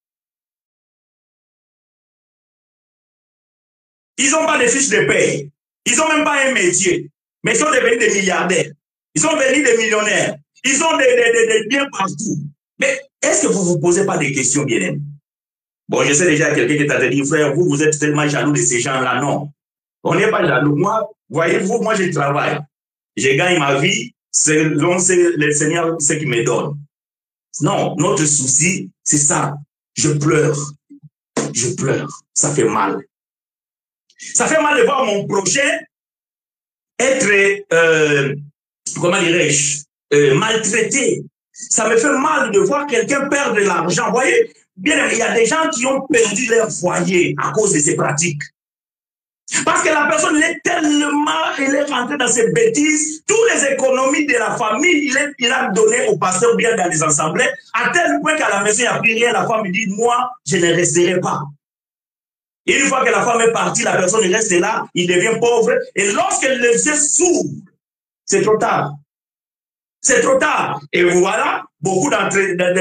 B: Ils n'ont pas de fiches de paye. Ils n'ont même pas un métier. Mais ils sont devenus des milliardaires. Ils sont devenus des millionnaires. Ils ont des, des, des, des biens partout. Mais est-ce que vous ne vous posez pas des questions, bien-aimés? Bon, je sais déjà quelqu'un qui t'a dit, frère, vous, vous êtes tellement jaloux de ces gens-là. Non. On n'est pas jaloux. Moi, voyez-vous, moi, je travaille. Je gagne ma vie selon le Seigneur, ce qu'il me donne. Non, notre souci, c'est ça. Je pleure. Je pleure. Ça fait mal. Ça fait mal de voir mon projet être, euh, comment dirais-je, euh, maltraité. Ça me fait mal de voir quelqu'un perdre de l'argent. Vous voyez, bien, il y a des gens qui ont perdu leur foyer à cause de ces pratiques. Parce que la personne elle est tellement, elle est rentrée dans ces bêtises, toutes les économies de la famille, il, est, il a donné au pasteur bien dans les assemblées, à tel point qu'à la maison, il n'y a plus rien, la femme dit, moi, je ne resterai pas. Et une fois que la femme est partie, la personne reste là, il devient pauvre, et lorsque les yeux s'ouvrent, c'est trop tard. C'est trop tard. Et voilà, beaucoup d'entre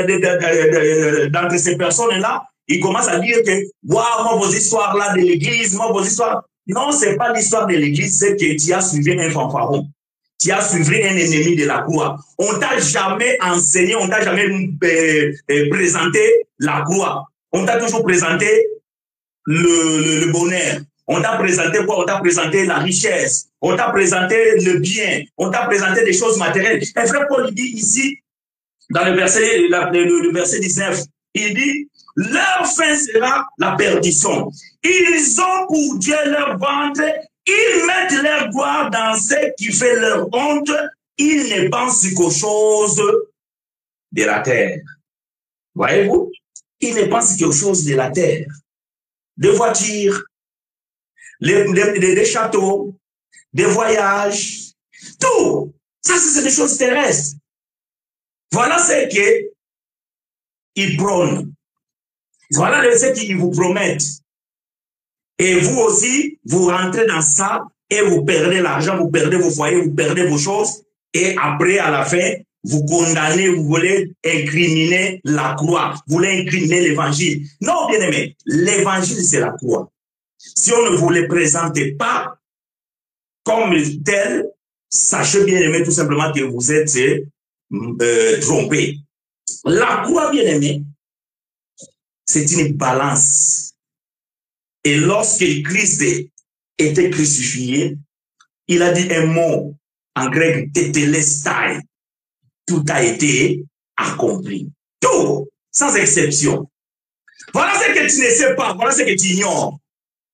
B: ces personnes-là, ils commencent à dire que, waouh, moi, vos histoires-là de l'église, moi, vos histoires. Non, c'est pas l'histoire de l'église, c'est que tu as suivi un fanfaron. Tu as suivi un ennemi de la croix. On t'a jamais enseigné, on t'a jamais euh, euh, présenté la croix. On t'a toujours présenté le, le, le bonheur. On t'a présenté quoi? On t'a présenté la richesse. On t'a présenté le bien. On t'a présenté des choses matérielles. Et frère Paul dit ici, dans le verset, la, le, le verset dix-neuf, il dit, leur fin sera la perdition. Ils ont pour Dieu leur ventre, ils mettent leur gloire dans ce qui fait leur honte, ils ne pensent qu'aux choses de la terre. Voyez-vous? Ils ne pensent qu'aux choses de la terre. Des voitures, les, les, les, des châteaux, des voyages, tout. Ça, c'est des choses terrestres. Voilà ce qu'ils prônent. Voilà ce qu'ils vous promettent. Et vous aussi, vous rentrez dans ça et vous perdez l'argent, vous perdez vos foyers, vous perdez vos choses. Et après, à la fin, vous condamnez, vous voulez incriminer la croix. Vous voulez incriminer l'évangile. Non, bien aimé, l'évangile, c'est la croix. Si on ne vous le présente pas comme tel, sachez bien aimé tout simplement que vous êtes euh, trompé. La croix, bien aimé, c'est une balance. Et lorsque Christ était crucifié, il a dit un mot en grec, tétélestai. Tout a été accompli. Tout, sans exception. Voilà ce que tu ne sais pas, voilà ce que tu ignores.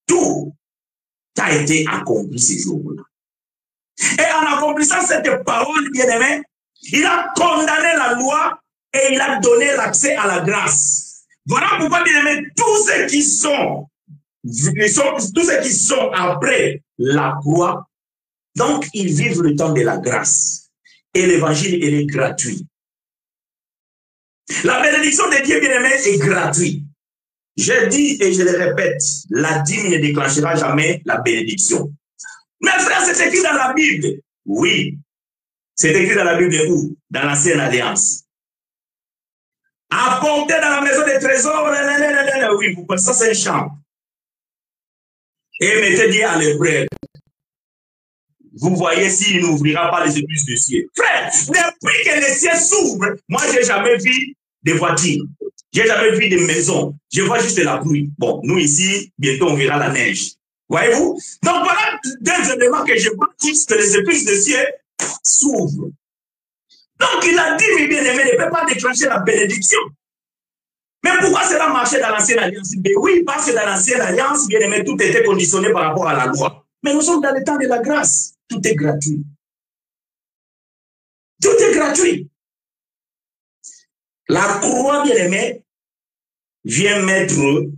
B: tout a été accompli ce jour-là. Et en accomplissant cette parole, bien-aimé, il a condamné la loi et il a donné l'accès à la grâce. Voilà pourquoi, bien-aimé, tous ceux qui sont, tous ceux qui sont après la croix, donc ils vivent le temps de la grâce. Et l'évangile, il est gratuit. La bénédiction de Dieu, bien-aimé, est gratuite. Je dis et je le répète, la dîme ne déclenchera jamais la bénédiction. Mais frère, c'est écrit dans la Bible. Oui. C'est écrit dans la Bible où? Dans l'Ancienne Alliance. Apporter dans la maison des trésors. Oui, ça c'est un chant. Et mettez Dieu à l'épreuve. Vous voyez s'il n'ouvrira pas les écluses du ciel. Frère, depuis que les cieux s'ouvrent, moi je n'ai jamais vu de voitures. Je n'ai jamais vu de maisons. Je vois juste la pluie. Bon, nous ici, bientôt on verra la neige. Voyez-vous? Donc voilà deux éléments que je vois juste que les écluses du ciel s'ouvrent. Donc il a dit, mes bien-aimés, ne peut pas déclencher la bénédiction. Mais pourquoi cela marchait dans l'Ancienne Alliance? Mais oui, parce que dans l'Ancienne Alliance, bien-aimés, tout était conditionné par rapport à la loi. Mais nous sommes dans le temps de la grâce. Tout est gratuit. Tout est gratuit. La croix, bien-aimé, vient mettre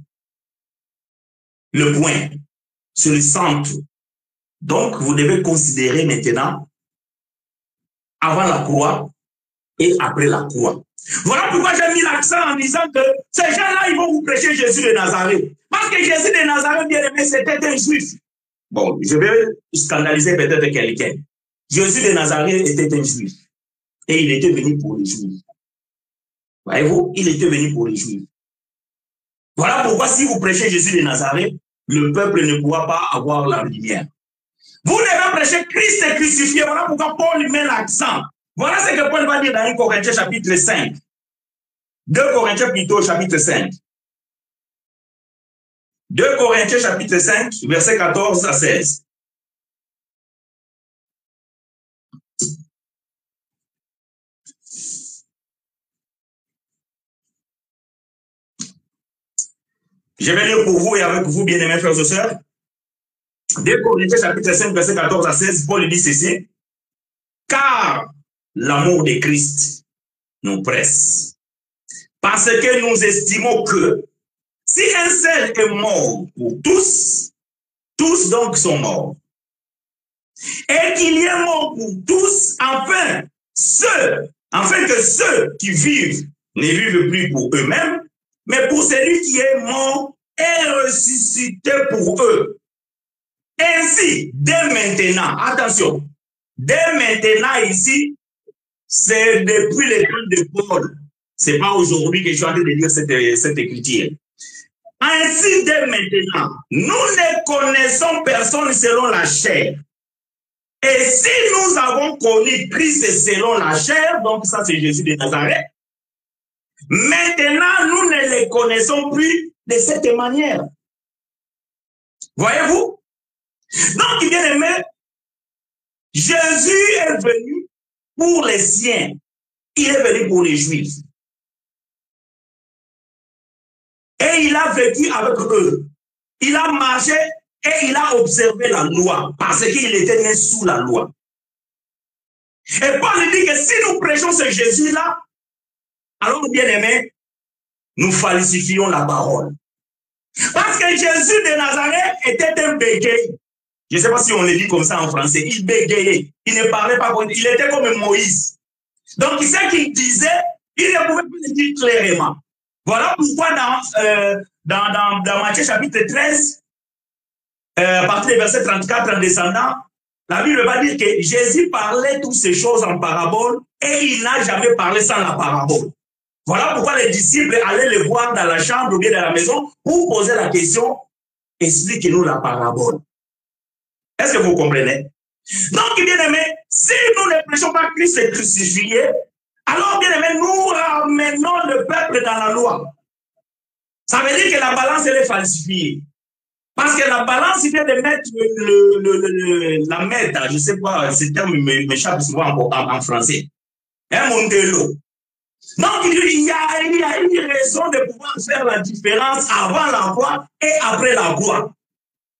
B: le point sur le centre. Donc, vous devez considérer maintenant avant la croix et après la croix. Voilà pourquoi j'ai mis l'accent en disant que ces gens-là, ils vont vous prêcher Jésus de Nazareth. Parce que Jésus de Nazareth, bien aimé, c'était un juif. Bon, je vais scandaliser peut-être quelqu'un. Jésus de Nazareth était un juif. Et il était venu pour les juifs. Voyez-vous, il était venu pour les juifs. Voilà pourquoi si vous prêchez Jésus de Nazareth, le peuple ne pourra pas avoir la lumière. Vous devez prêcher Christ est crucifié. Voilà pourquoi Paul met l'accent. Voilà ce que Paul va dire dans un Corinthiens chapitre cinq. deux Corinthiens plutôt chapitre cinq. deux Corinthiens chapitre cinq, verset quatorze à seize. Je vais lire pour vous et avec vous, bien-aimés frères et sœurs. deux Corinthiens chapitre cinq, verset quatorze à seize, Paul dit ceci. Car l'amour de Christ nous presse. Parce que nous estimons que si un seul est mort pour tous, tous donc sont morts. Et qu'il y ait mort pour tous, enfin, ceux, afin que ceux qui vivent ne vivent plus pour eux-mêmes, mais pour celui qui est mort et ressuscité pour eux. Ainsi, dès maintenant, attention, dès maintenant ici, c'est depuis les temps de Paul. Ce n'est pas aujourd'hui que je suis en train de lire cette, cette écriture. Ainsi, dès maintenant, nous ne connaissons personne selon la chair. Et si nous avons connu Christ selon la chair, donc ça c'est Jésus de Nazareth, maintenant nous ne les connaissons plus de cette manière. Voyez-vous? Donc, bien aimé, Jésus est venu pour les siens. Il est venu pour les Juifs. Et il a vécu avec eux. Il a marché et il a observé la loi parce qu'il était né sous la loi. Et Paul dit que si nous prêchons ce Jésus-là, alors bien aimé, nous falsifions la parole. Parce que Jésus de Nazareth était un bégaye. Je ne sais pas si on le dit comme ça en français. Il bégayait. Il ne parlait pas. Il était comme Moïse. Donc, ce qu'il disait, il ne pouvait pas le dire clairement. Voilà pourquoi dans, euh, dans, dans, dans Matthieu chapitre treize, euh, à partir du verset trente-quatre en descendant, la Bible va dire que Jésus parlait toutes ces choses en parabole et il n'a jamais parlé sans la parabole. Voilà pourquoi les disciples allaient le voir dans la chambre ou bien dans la maison pour poser la question, expliquez-nous la parabole. Est-ce que vous comprenez? Donc, bien aimé, si nous ne prêchons pas Christ crucifié, alors, bien aimé, nous ramenons le peuple dans la loi. Ça veut dire que la balance, elle est falsifiée. Parce que la balance, il vient de mettre le, le, le, le, la mètre, je ne sais pas, ce terme m'échappe souvent en, en, en français. Un mondelo. Donc, il y, a, il y a une raison de pouvoir faire la différence avant la croix et après la croix.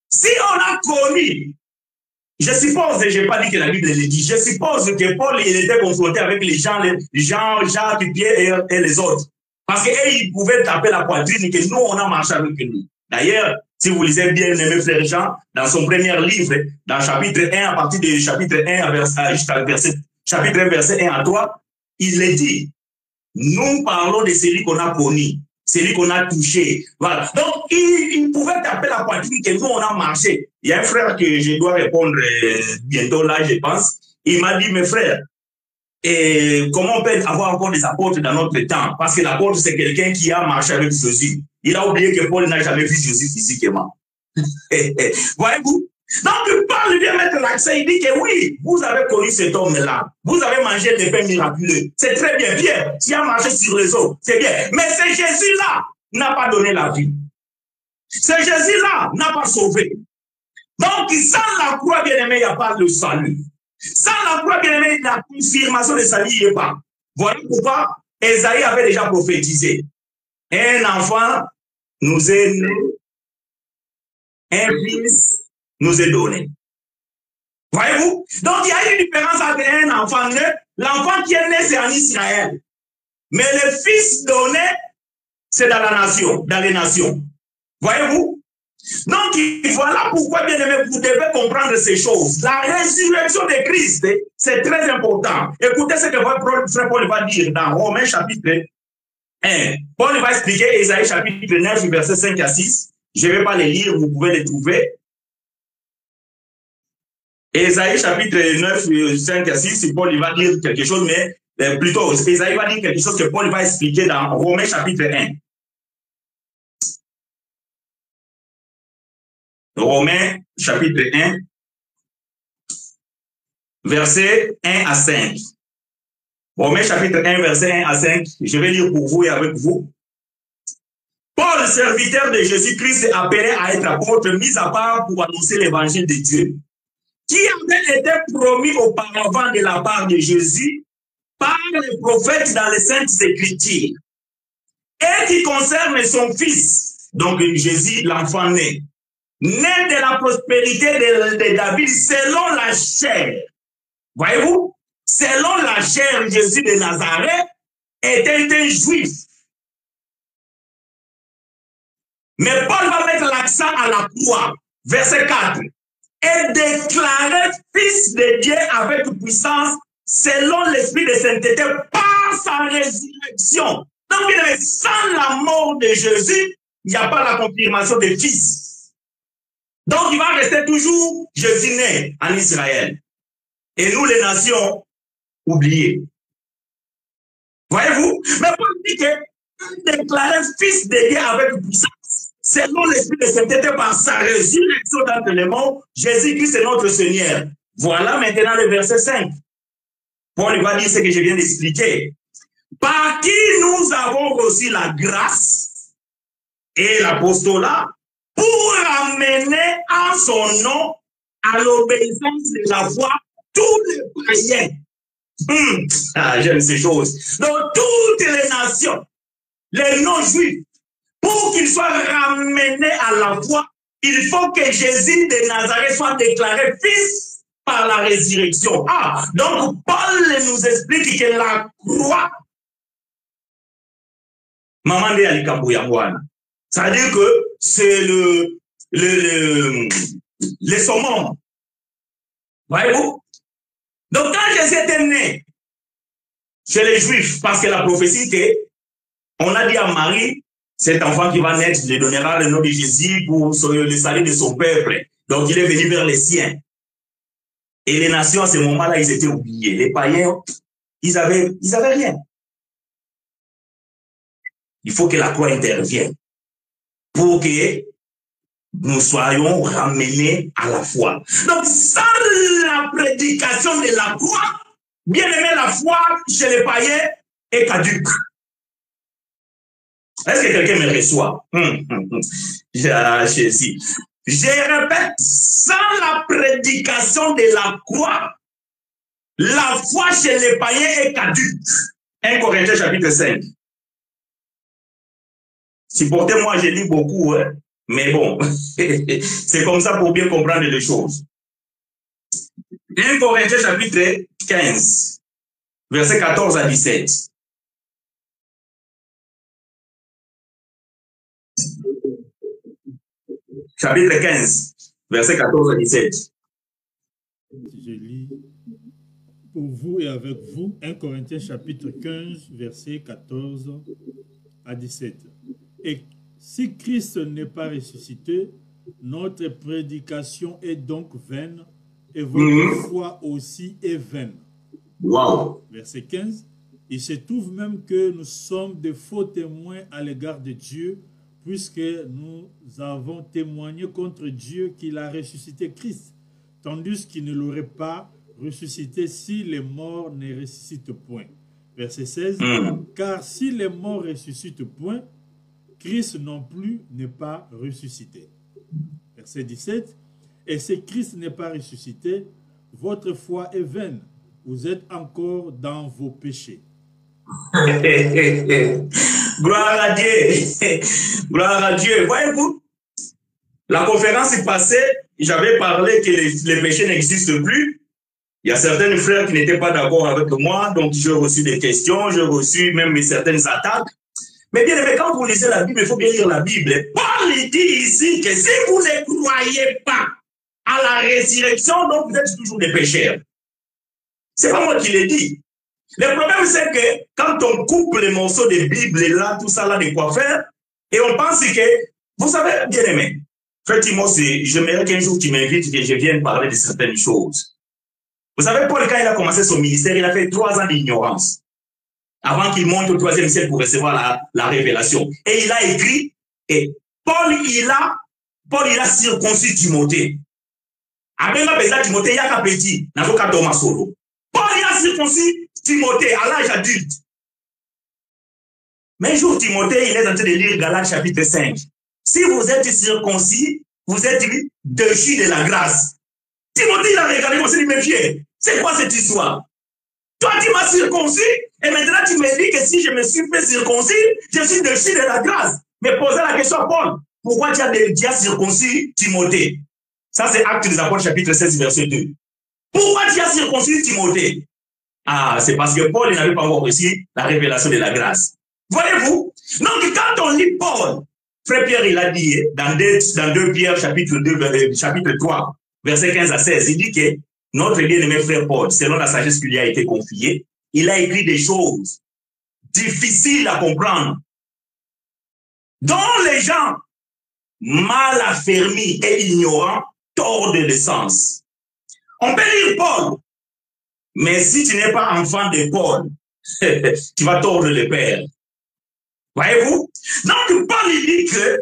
B: Si on a connu, je suppose, et je n'ai pas dit que la Bible le dit, je suppose que Paul il était confronté avec les gens, les gens, Jacques, Pierre et, et les autres. Parce qu'eux, ils pouvaient taper la poitrine et que nous, on a marché avec lui. D'ailleurs, si vous lisez bien aimé frère Jean, dans son premier livre, dans chapitre un, à partir du chapitre un, verset, jusqu'à verset, chapitre un, verset un à trois, il le dit. Nous parlons de celui qu'on a connu, celui qu'on a touché. Voilà. Donc, il, il pouvait taper la poitrine que nous, on a marché. Il y a un frère que je dois répondre euh, bientôt là, je pense. Il m'a dit, mes frères, et comment on peut avoir encore des apôtres dans notre temps? Parce que l'apôtre, c'est quelqu'un qui a marché avec Jésus. Il a oublié que Paul n'a jamais vu Jésus physiquement. Voyez-vous? Donc, Paul vient mettre l'accent, il dit que oui, vous avez connu cet homme-là. Vous avez mangé des pains miraculeux. C'est très bien. Pierre, tu as marché sur les eaux. C'est bien. Mais ce Jésus-là n'a pas donné la vie. Ce Jésus-là n'a pas sauvé. Donc, sans la croix, bien-aimé, il n'y a pas de salut. Sans la croix, bien-aimé, la confirmation de salut, il n'y a pas. Voilà pourquoi Ésaïe avait déjà prophétisé. Un enfant nous est né, un fils nous est donné. Voyez-vous? Donc, il y a une différence entre un enfant né. L'enfant qui est né, c'est en Israël. Mais le fils donné, c'est dans la nation, dans les nations. Voyez-vous? Donc, voilà pourquoi, bien aimé, vous devez comprendre ces choses. La résurrection de Christ, c'est très important. Écoutez ce que votre frère Paul va dire dans Romains chapitre un. Paul va expliquer Ésaïe chapitre neuf, versets cinq à six. Je ne vais pas les lire, vous pouvez les trouver. Ésaïe chapitre neuf, cinq à six, Paul il va dire quelque chose, mais euh, plutôt, Ésaïe va dire quelque chose que Paul va expliquer dans Romains chapitre un. Romains chapitre un, versets un à cinq. Romains chapitre un, verset un à cinq. Je vais lire pour vous et avec vous. Paul, serviteur de Jésus-Christ, est appelé à être apôtre, mis à part pour annoncer l'évangile de Dieu, qui avait été promis auparavant de la part de Jésus par les prophètes dans les Saintes Écritures, et qui concerne son fils, donc Jésus, l'enfant né, né de la prospérité de, de David selon la chair. Voyez-vous? Selon la chair, Jésus de Nazareth était un juif. Mais Paul va mettre l'accent à la croix. Verset quatre. Et déclaré fils de Dieu avec puissance selon l'esprit de sainteté par sa résurrection. Donc, sans la mort de Jésus, il n'y a pas la confirmation de fils. Donc, il va rester toujours Jésus né en Israël. Et nous, les nations, oubliées. Voyez-vous? Mais Paul dit que déclaré fils de Dieu avec puissance, selon l'esprit de sainteté par sa résurrection d'entre les morts, Jésus-Christ est notre Seigneur. Voilà maintenant le verset cinq. Paul va dire ce que je viens d'expliquer. Par qui nous avons reçu la grâce et l'apostolat pour amener en son nom à l'obéissance de la foi tous les païens. Hum, ah, j'aime ces choses. Dans toutes les nations, les non-juifs, pour qu'ils soient ramenés à la foi, il faut que Jésus de Nazareth soit déclaré fils par la résurrection. Ah, donc Paul nous explique que la croix, maman de Alikambu Yangwana, ça veut dire que c'est le, le, le, le summum. Voyez-vous? Donc quand Jésus était né chez les Juifs, parce que la prophétie que on a dit à Marie, cet enfant qui va naître, il donnera le nom de Jésus pour le salut de son peuple. Donc il est venu vers les siens. Et les nations à ce moment-là, ils étaient oubliés. Les païens, ils avaient, ils avaient rien. Il faut que la croix intervienne pour que nous soyons ramenés à la foi. Donc, sans la prédication de la croix, bien aimé, la foi chez les païens est caduque. Est-ce que quelqu'un me reçoit? hum, hum, hum. Je, je, je répète, sans la prédication de la croix, la foi chez les païens est caduque. un Corinthiens chapitre cinq. Supportez-moi, je lis beaucoup, hein. Mais bon, c'est comme ça pour bien comprendre les choses. un Corinthiens chapitre quinze, versets quatorze à dix-sept. Chapitre quinze, versets quatorze à dix-sept.
A: Je lis pour vous et avec vous un Corinthiens chapitre quinze, versets quatorze à dix-sept. Et si Christ n'est pas ressuscité, notre prédication est donc vaine et votre mmh. foi aussi est vaine.
B: Wow.
A: Verset quinze. Il se trouve même que nous sommes de faux témoins à l'égard de Dieu, puisque nous avons témoigné contre Dieu qu'il a ressuscité Christ, tandis qu'il ne l'aurait pas ressuscité si les morts ne ressuscitent point. Verset seize. Mm. Car si les morts ressuscitent point, Christ non plus n'est pas ressuscité. Verset dix-sept. Et si Christ n'est pas ressuscité, votre foi est vaine. Vous êtes encore dans vos péchés.
B: Gloire à Dieu. Gloire à Dieu. Voyez-vous, la conférence est passée, j'avais parlé que les, les péchés n'existent plus. Il y a certains frères qui n'étaient pas d'accord avec moi, donc j'ai reçu des questions, j'ai reçu même certaines attaques. Mais bien aimé, quand vous lisez la Bible, il faut bien lire la Bible. Paul dit ici que si vous ne croyez pas à la résurrection, donc vous êtes toujours des pécheurs. C'est pas moi qui l'ai dit. Le problème, c'est que quand on coupe les morceaux de Bible, là, tout ça, là, de quoi faire, et on pense que, vous savez, bien aimé, effectivement, j'aimerais qu'un jour tu m'invites que je vienne parler de certaines choses. Vous savez, Paul, quand il a commencé son ministère, il a fait trois ans d'ignorance avant qu'il monte au troisième siècle pour recevoir la, la révélation. Et il a écrit, et Paul, il a, Paul, il a circoncis Timothée. Après, il a besoin de Timothée, il y a qu'un petit, dans le cas Thomas Solo. Paul, il a circoncis Timothée à l'âge adulte. Mais un jour, Timothée, il est en train de lire Galates chapitre cinq. Si vous êtes circoncis, vous êtes déchus de la grâce. Timothée, il a regardé, il s'est dit, mais fier, c'est quoi cette histoire? Toi, tu m'as circoncis, et maintenant tu me dis que si je me suis fait circoncis, je suis déchu de la grâce. Mais posez la question à Paul, pourquoi tu as, tu as circoncis Timothée? Ça, c'est Actes des Apôtres, chapitre seize, verset deux. Pourquoi tu as circoncis Timothée? Ah, c'est parce que Paul n'avait pas encore reçu la révélation de la grâce. Voyez-vous? Donc, quand on lit Paul, Frère Pierre, il a dit, dans deux, dans deux Pierre, chapitre deux, chapitre trois, verset quinze à seize, il dit que notre bien-aimé frère Paul, selon la sagesse qui lui a été confiée, il a écrit des choses difficiles à comprendre, dont les gens mal affermis et ignorants tordent le sens. On peut lire Paul, mais si tu n'es pas enfant de Paul, tu vas tordre le père. Voyez-vous? Donc, Paul il dit que,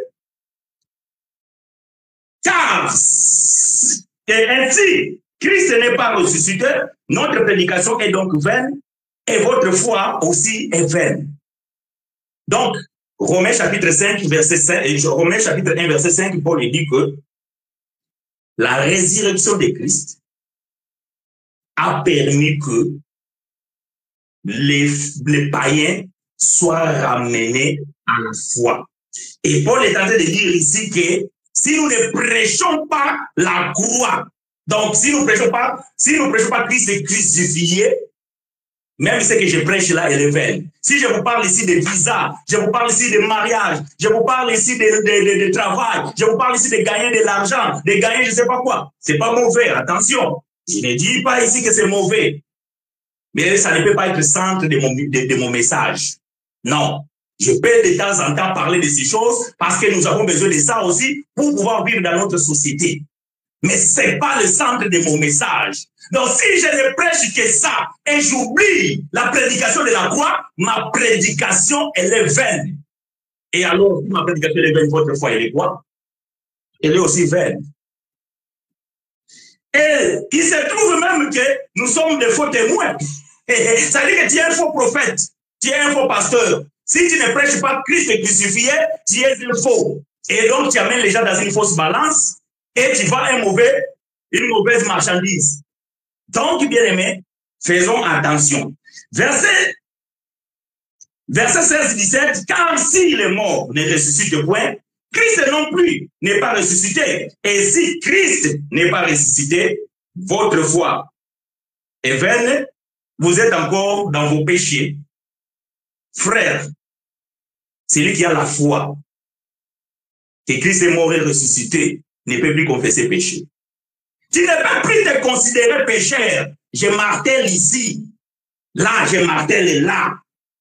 B: car, et ainsi, Christ n'est pas ressuscité, notre prédication est donc vaine, et votre foi aussi est vaine. Donc, Romains chapitre cinq, verset cinq, Romains chapitre un, verset cinq, Paul dit que la résurrection de Christ a permis que les, les païens soient ramenés à la foi. Et Paul est en train de dire ici que si nous ne prêchons pas la croix, donc si nous ne prêchons pas, si nous ne prêchons pas Christ crucifié, même ce que je prêche là, elle est vaine. Si je vous parle ici de visa, je vous parle ici de mariage, je vous parle ici de, de, de, de travail, je vous parle ici de gagner de l'argent, de gagner je ne sais pas quoi. C'est pas mauvais, attention. Je ne dis pas ici que c'est mauvais. Mais ça ne peut pas être le centre de mon, de, de mon message. Non. Je peux de temps en temps parler de ces choses parce que nous avons besoin de ça aussi pour pouvoir vivre dans notre société. Mais ce n'est pas le centre de mon message. Donc si je ne prêche que ça et j'oublie la prédication de la croix, ma prédication, elle est vaine. Et alors, ma prédication est vaine, votre foi, elle est quoi? Elle est aussi vaine. Et il se trouve même que nous sommes des faux témoins. Ça veut dire que tu es un faux prophète, tu es un faux pasteur. Si tu ne prêches pas Christ crucifié, tu es un faux. Et donc tu amènes les gens dans une fausse balance et tu vends un mauvais, une mauvaise marchandise. Donc, bien aimé, faisons attention. Verset, verset seize dix-sept, car si les morts ne ressuscitent point, Christ non plus n'est pas ressuscité. Et si Christ n'est pas ressuscité, votre foi est vaine, vous êtes encore dans vos péchés. Frère, celui qui a la foi que Christ est mort et ressuscité ne peut plus confesser péché. Tu ne peux plus te considérer pécheur. Je martèle ici. Là, je martèle là.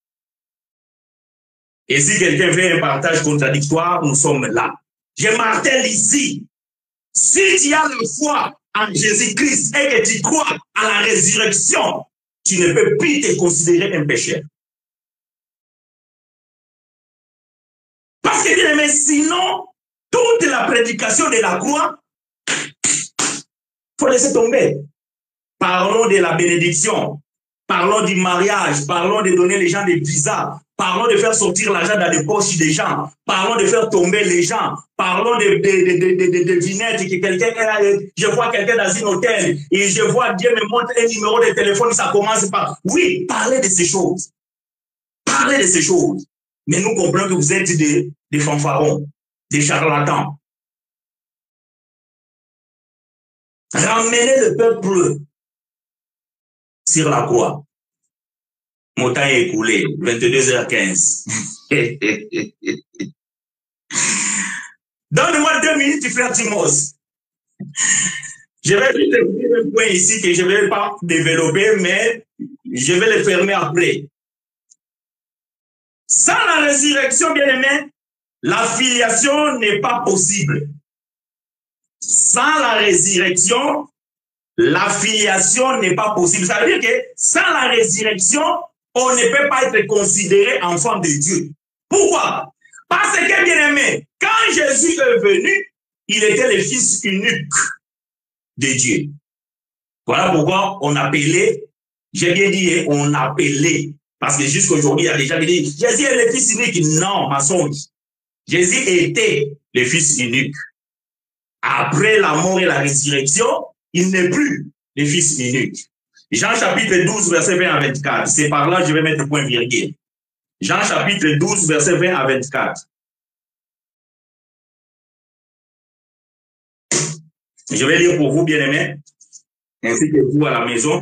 B: Et si quelqu'un fait un partage contradictoire, nous sommes là. Je martèle ici. Si tu as la foi en Jésus-Christ et que tu crois à la résurrection, tu ne peux plus te considérer un pécheur. Parce que, bien aimé, sinon, toute la prédication de la croix, il faut laisser tomber. Parlons de la bénédiction, parlons du mariage, parlons de donner les gens des visas, parlons de faire sortir l'argent dans les poches des gens, parlons de faire tomber les gens, parlons de, de, de, de, de, de devinettes, que quelqu'un, je vois quelqu'un dans un hôtel, et je vois Dieu me montre un numéro de téléphone, ça commence par, oui, parlez de ces choses. Parlez de ces choses. Mais nous comprenons que vous êtes des, des fanfarons, des charlatans. Ramenez le peuple sur la croix. Mon temps est écoulé, vingt-deux heures quinze. Donne-moi deux minutes, frère Timos. Je vais juste dire un point ici que je ne vais pas développer, mais je vais le fermer après. Sans la résurrection, bien aimé, la filiation n'est pas possible. Sans la résurrection, la filiation n'est pas possible. Ça veut dire que sans la résurrection, on ne peut pas être considéré enfant de Dieu. Pourquoi? Parce que, bien aimé, quand Jésus est venu, il était le fils unique de Dieu. Voilà pourquoi on appelait, j'ai bien dit, on appelait. Parce que jusqu'aujourd'hui, il y a des gens qui disent, Jésus est le fils unique. Non, maçon. Jésus était le fils unique. Après la mort et la résurrection, il n'est plus le fils unique. Jean chapitre douze, verset vingt à vingt-quatre. C'est par là que je vais mettre point virgule. Jean chapitre douze, verset vingt à vingt-quatre. Je vais lire pour vous, bien-aimés, ainsi que vous à la maison.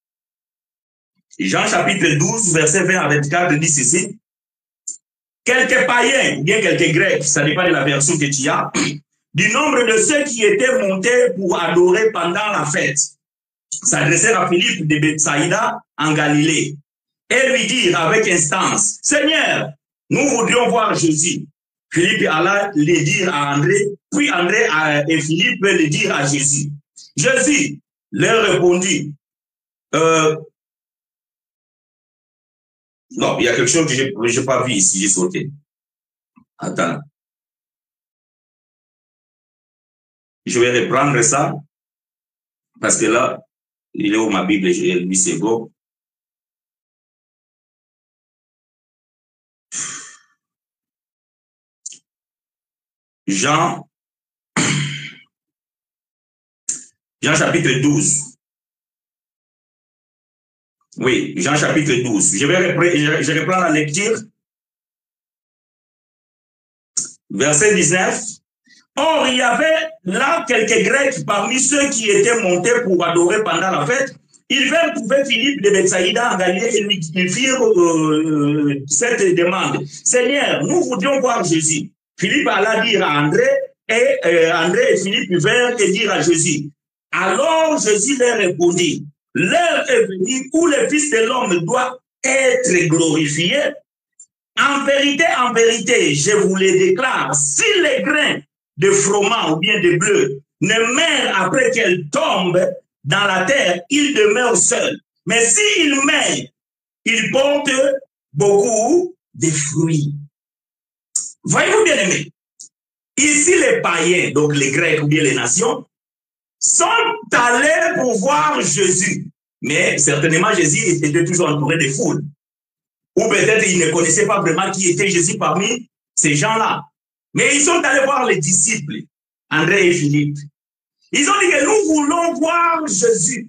B: Jean chapitre douze, verset vingt à vingt-quatre dit ceci. Quelques païens, ou bien quelques grecs, ça dépend de la version que tu as, du nombre de ceux qui étaient montés pour adorer pendant la fête, s'adressèrent à Philippe de Bethsaïda en Galilée et lui dirent avec instance, Seigneur, nous voudrions voir Jésus. Philippe alla le dire à André, puis André et Philippe le dire à Jésus. Jésus leur répondit, euh, non, il y a quelque chose que je n'ai pas vu ici, j'ai sauté. Attends. Je vais reprendre ça, parce que là, il est où ma Bible, lui c'est beau. Jean, Jean chapitre douze. Oui, Jean chapitre douze. Je vais reprendre, je reprends la lecture. Verset dix-neuf. Or, il y avait là quelques Grecs parmi ceux qui étaient montés pour adorer pendant la fête. Ils vinrent trouver Philippe de Bethsaïda en Galilée et lui firent euh, cette demande. Seigneur, nous voudrions voir Jésus. Philippe alla dire à André, et euh, André et Philippe vinrent et dire à Jésus. Alors Jésus leur répondit, l'heure est venue où le Fils de l'homme doit être glorifié. En vérité, en vérité, je vous le déclare, si les grains de froment ou bien de bleu ne meurent après qu'elles tombent dans la terre, ils demeurent seuls. Mais s'ils meurent, ils portent beaucoup de fruits. Voyez-vous bien aimé, ici les païens, donc les Grecs ou bien les nations, sont allés pour voir Jésus. Mais certainement Jésus était toujours entouré de foules. Ou peut-être ils ne connaissaient pas vraiment qui était Jésus parmi ces gens-là. Mais ils sont allés voir les disciples, André et Philippe. Ils ont dit que nous voulons voir Jésus.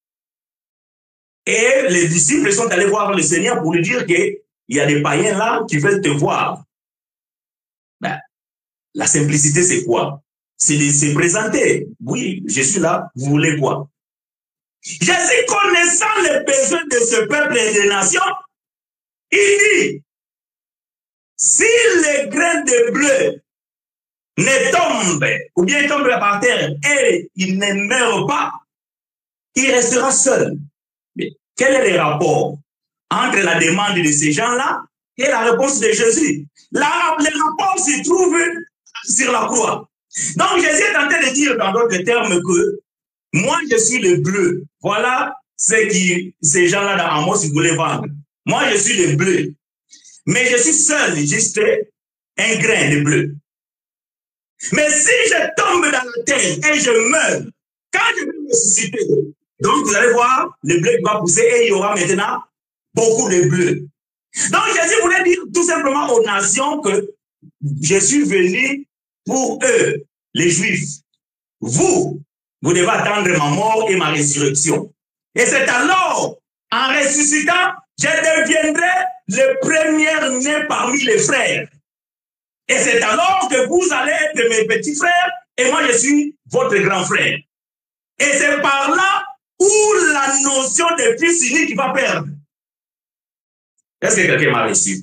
B: Et les disciples sont allés voir le Seigneur pour lui dire qu'il y a des païens là qui veulent te voir. Ben, La simplicité, c'est quoi? C'est de se présenter. Oui, je suis là, vous voulez quoi? Jésus, connaissant les besoins de ce peuple et des nations, il dit, si les grains de bleu ne tombent, ou bien tombent par terre et il ne meurt pas, il restera seul. Mais quel est le rapport entre la demande de ces gens-là et la réponse de Jésus? Là, le rapport se trouve sur la croix. Donc Jésus est en train de dire dans d'autres termes que moi je suis le bleu. Voilà ce que ces gens-là dans Amos voulaient vendre. Moi je suis le bleu. Mais je suis seul, juste un grain de bleu. Mais si je tombe dans la terre et je meurs, quand je vais me ressusciter, donc vous allez voir le bleu qui va pousser et il y aura maintenant beaucoup de bleu. Donc Jésus voulait dire tout simplement aux nations que je suis venu pour eux, les Juifs. Vous, vous devez attendre ma mort et ma résurrection. Et c'est alors, en ressuscitant, je deviendrai le premier-né parmi les frères. Et c'est alors que vous allez être mes petits frères et moi je suis votre grand frère. Et c'est par là où la notion de fils unique va perdre. Est-ce que quelqu'un m'a reçu?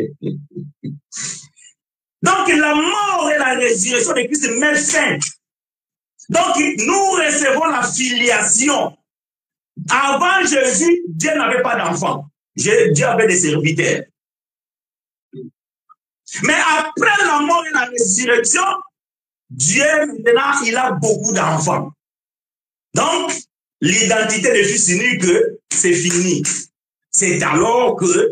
B: Donc la mort et la résurrection de Christ met fin. Donc nous recevons la filiation. Avant Jésus, Dieu n'avait pas d'enfant. Dieu avait des serviteurs. Mais après la mort et la résurrection, Dieu, maintenant, il a beaucoup d'enfants. Donc, l'identité de fils unique, c'est fini. C'est alors que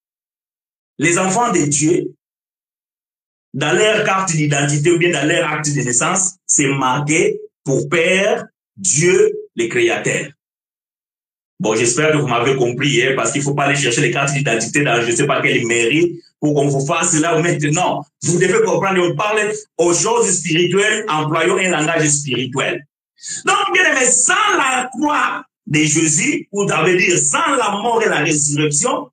B: les enfants de Dieu, dans leur carte d'identité ou bien dans leur acte de naissance, c'est marqué pour Père, Dieu, le Créateur. Bon, j'espère que vous m'avez compris, hein, parce qu'il ne faut pas aller chercher les cartes d'identité dans je ne sais pas quelle mairie pour qu'on vous fasse là maintenant. Vous devez comprendre, on parle aux choses spirituelles, employons un langage spirituel. Donc, bien aimé, sans la croix de Jésus, ou ça veut dire sans la mort et la résurrection,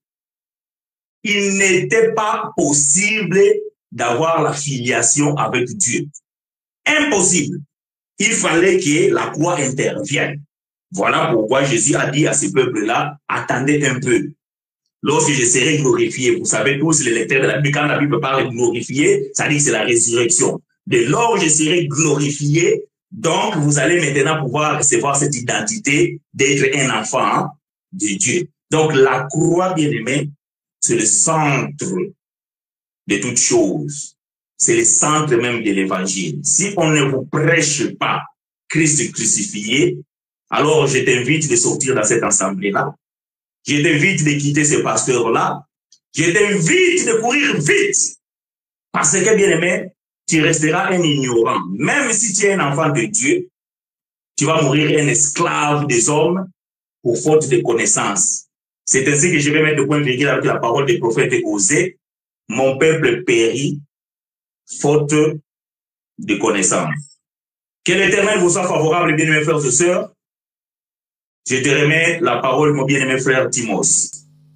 B: il n'était pas possible d'avoir la filiation avec Dieu. Impossible. Il fallait que la croix intervienne. Voilà pourquoi Jésus a dit à ce peuple-là, attendez un peu. Lorsque je serai glorifié, vous savez tous les lecteurs de la Bible, quand la Bible parle de glorifié, ça dit que c'est la résurrection. Dès lors je serai glorifié, donc vous allez maintenant pouvoir recevoir cette identité d'être un enfant de Dieu. Donc la croix, bien aimé, c'est le centre de toutes choses. C'est le centre même de l'évangile. Si on ne vous prêche pas Christ crucifié, alors je t'invite de sortir dans cette assemblée-là. Je t'invite de quitter ce pasteur-là. Je t'invite de courir vite. Parce que, bien aimé, tu resteras un ignorant. Même si tu es un enfant de Dieu, tu vas mourir un esclave des hommes pour faute de connaissance. C'est ainsi que je vais mettre au point virgule avec la parole des prophètes Osée. Mon peuple périt faute de connaissance. Que l'Éternel vous soit favorable, bien-aimés frères et sœurs. Je te remets la parole, mon bien-aimé frère Timos.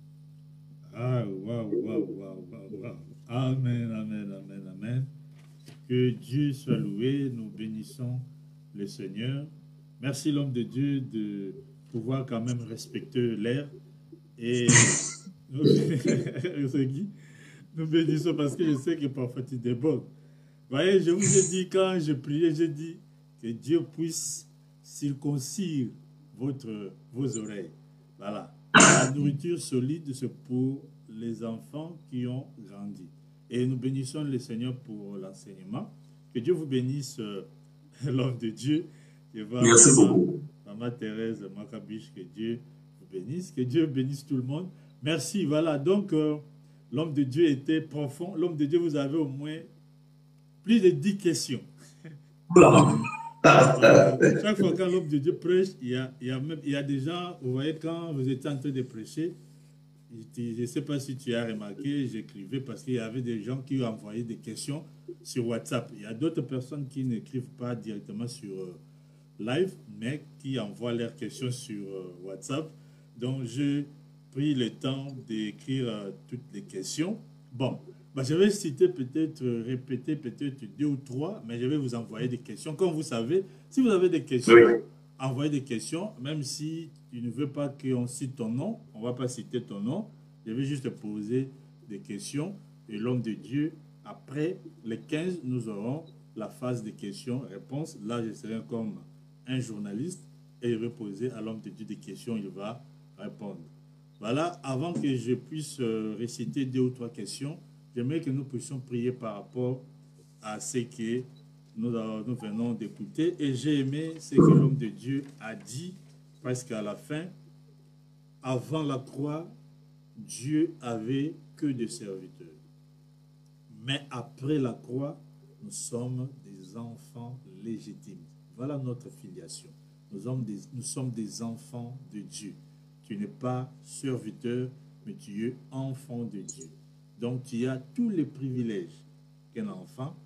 A: Ah, waouh, waouh, waouh, waouh. Amen, amen, amen, amen. Que Dieu soit loué, nous bénissons le Seigneur. Merci l'homme de Dieu de pouvoir quand même respecter l'air. Et nous, nous bénissons parce que je sais que parfois tu débordes. Vous voyez, je vous ai dit quand je priais, j'ai dit que Dieu puisse circoncire votre, vos oreilles. Voilà. La nourriture solide, c'est pour les enfants qui ont grandi. Et nous bénissons le Seigneur pour l'enseignement. Que Dieu vous bénisse, euh, l'homme de Dieu.
B: Merci
A: maman,
B: beaucoup.
A: Maman Thérèse Makabiche, que Dieu vous bénisse. Que Dieu bénisse tout le monde. Merci. Voilà. Donc, euh, l'homme de Dieu était profond. L'homme de Dieu, vous avez au moins plus de dix questions. Chaque fois quand l'homme de Dieu prêche, il y, a, il, y a même, il y a des gens, vous voyez, quand vous étiez en train de prêcher, je ne sais pas si tu as remarqué, j'écrivais parce qu'il y avait des gens qui ont envoyé des questions sur WhatsApp. Il y a d'autres personnes qui n'écrivent pas directement sur euh, live, mais qui envoient leurs questions sur euh, WhatsApp. Donc, j'ai pris le temps d'écrire euh, toutes les questions. Bon, Bah, je vais citer peut-être, répéter peut-être deux ou trois, mais je vais vous envoyer des questions. Comme vous savez, si vous avez des questions,
B: Oui.
A: envoyez des questions, même si tu ne veux pas qu'on cite ton nom, on ne va pas citer ton nom. Je vais juste te poser des questions et l'homme de Dieu, après les quinze, nous aurons la phase de questions-réponses. Là, je serai comme un journaliste et je vais poser à l'homme de Dieu des questions, il va répondre. Voilà, avant que je puisse euh, réciter deux ou trois questions, j'aimerais que nous puissions prier par rapport à ce que nous, euh, nous venons d'écouter. Et j'ai aimé ce que l'homme de Dieu a dit presque à la fin. Avant la croix, Dieu avait que des serviteurs. Mais après la croix, nous sommes des enfants légitimes. Voilà notre filiation. Nous sommes des, nous sommes des enfants de Dieu. Tu n'es pas serviteur, mais tu es enfant de Dieu. Donc tu as tous les privilèges qu'un enfant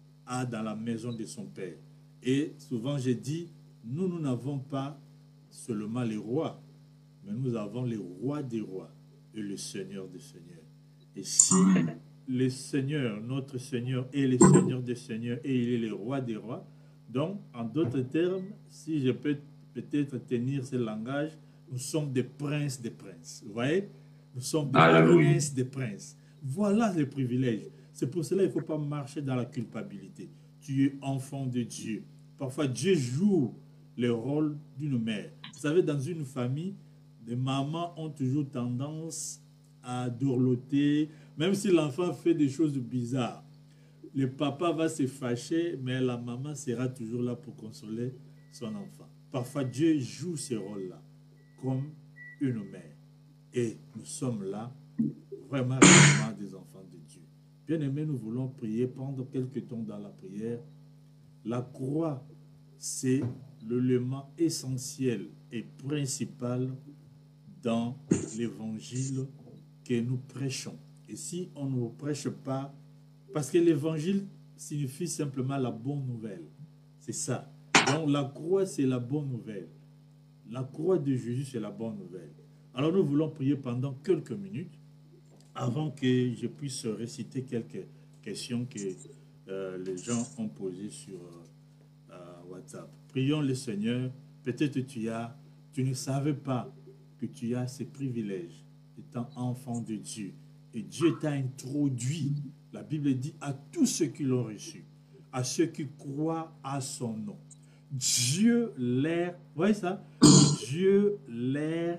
A: a dans la maison de son père. Et souvent j'ai dit, nous, nous n'avons pas seulement les rois, mais nous avons les rois des rois et le Seigneur des seigneurs. Et si le Seigneur, notre Seigneur, est le Seigneur des seigneurs et il est le roi des rois, donc en d'autres termes, si je peux peut-être tenir ce langage, nous sommes des princes des princes. Vous voyez? Nous sommes des
B: Alléluia.
A: princes des princes. Voilà les privilèges. C'est pour cela qu'il ne faut pas marcher dans la culpabilité. Tu es enfant de Dieu. Parfois, Dieu joue le rôle d'une mère. Vous savez, dans une famille, les mamans ont toujours tendance à dorloter, même si l'enfant fait des choses bizarres. Le papa va se fâcher, mais la maman sera toujours là pour consoler son enfant. Parfois, Dieu joue ce rôle-là comme une mère. Et nous sommes là, vraiment, vraiment des enfants de Dieu. Bien-aimés, nous voulons prier, prendre quelques temps dans la prière. La croix, c'est l'élément essentiel et principal dans l'évangile que nous prêchons. Et si on ne prêche pas, parce que l'évangile signifie simplement la bonne nouvelle. C'est ça. Donc la croix, c'est la bonne nouvelle. La croix de Jésus, c'est la bonne nouvelle. Alors nous voulons prier pendant quelques minutes avant que je puisse réciter quelques questions que euh, les gens ont posées sur euh, WhatsApp. Prions le Seigneur. Peut-être tu as, tu ne savais pas que tu as ces privilèges étant enfant de Dieu. Et Dieu t'a introduit, la Bible dit, à tous ceux qui l'ont reçu, à ceux qui croient à son nom. Dieu leur, vous voyez ça? Dieu leur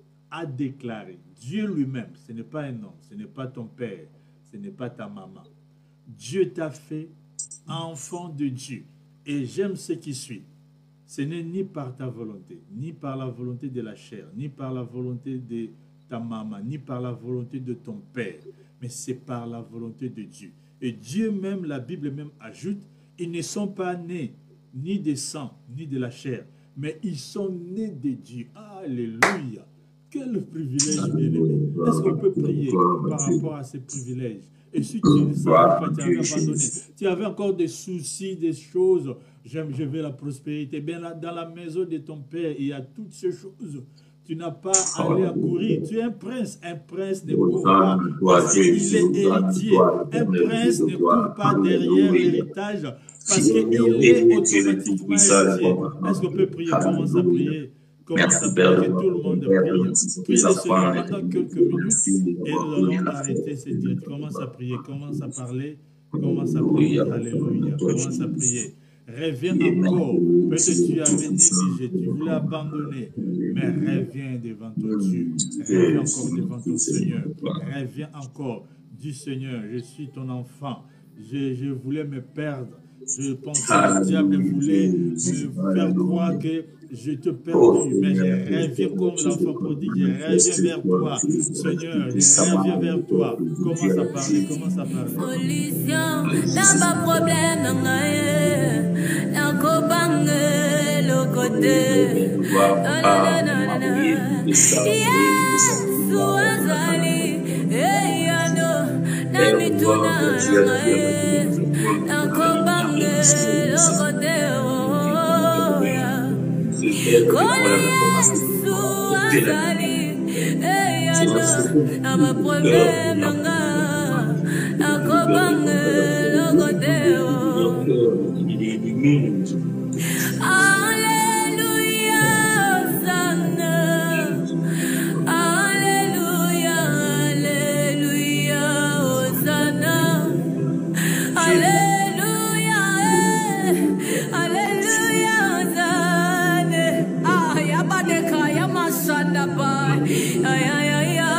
A: a déclaré. Dieu lui-même, ce n'est pas un homme, ce n'est pas ton père, ce n'est pas ta maman. Dieu t'a fait enfant de Dieu. Et j'aime ce qui suit. Ce n'est ni par ta volonté, ni par la volonté de la chair, ni par la volonté de ta maman, ni par la volonté de ton père, mais c'est par la volonté de Dieu. Et Dieu même, la Bible même ajoute, ils ne sont pas nés ni de sang, ni de la chair, mais ils sont nés de Dieu. Alléluia! Quel privilège, bien-aimé! Est-ce qu'on peut prier par rapport à ces privilèges? Et si tu ne savais pas, tu avais abandonné, tu avais encore des soucis, des choses, j'aime, je veux la prospérité. Bien, là, dans la maison de ton père, il y a toutes ces choses. Tu n'as pas à aller à courir. Tu es un prince. Un prince ne court pas parce qu'il est héritier. Un prince ne court pas derrière l'héritage parce qu'il est automatiquement héritier. Est-ce qu'on peut prier? Commence à prier. Commence à prier, que tout le monde prie. Prie le Seigneur pendant quelques minutes et nous allons arrêter cette direct. Commence à prier, commence à parler, commence à prier. Alléluia. Commence à prier. Reviens encore. Peut-être tu avais négligé, tu voulais abandonner, mais reviens devant ton Dieu. Reviens encore devant ton Seigneur. Reviens encore. Dis Seigneur, je suis ton enfant. Je, je voulais me perdre. Je pense que le diable voulait me faire croire que je te perds, mais je reviens comme l'enfant prodigue. Je reviens vers toi, Seigneur. Je reviens vers toi. Commence à parler, commence à parler. Solution, n'a pas problème, n'a pas le côté. Non, non, non, non. Yes, Azali, hey, ano, Namituna, n'a pas le côté. I'm a problem,
C: Alléluia, Hosanna. Alléluia, Alléluia, Hosanna. Alléluia, eh. Alléluia, Hosanna. Ah, yabadeka, yamasanda ba. Ay, ay, ay, ay.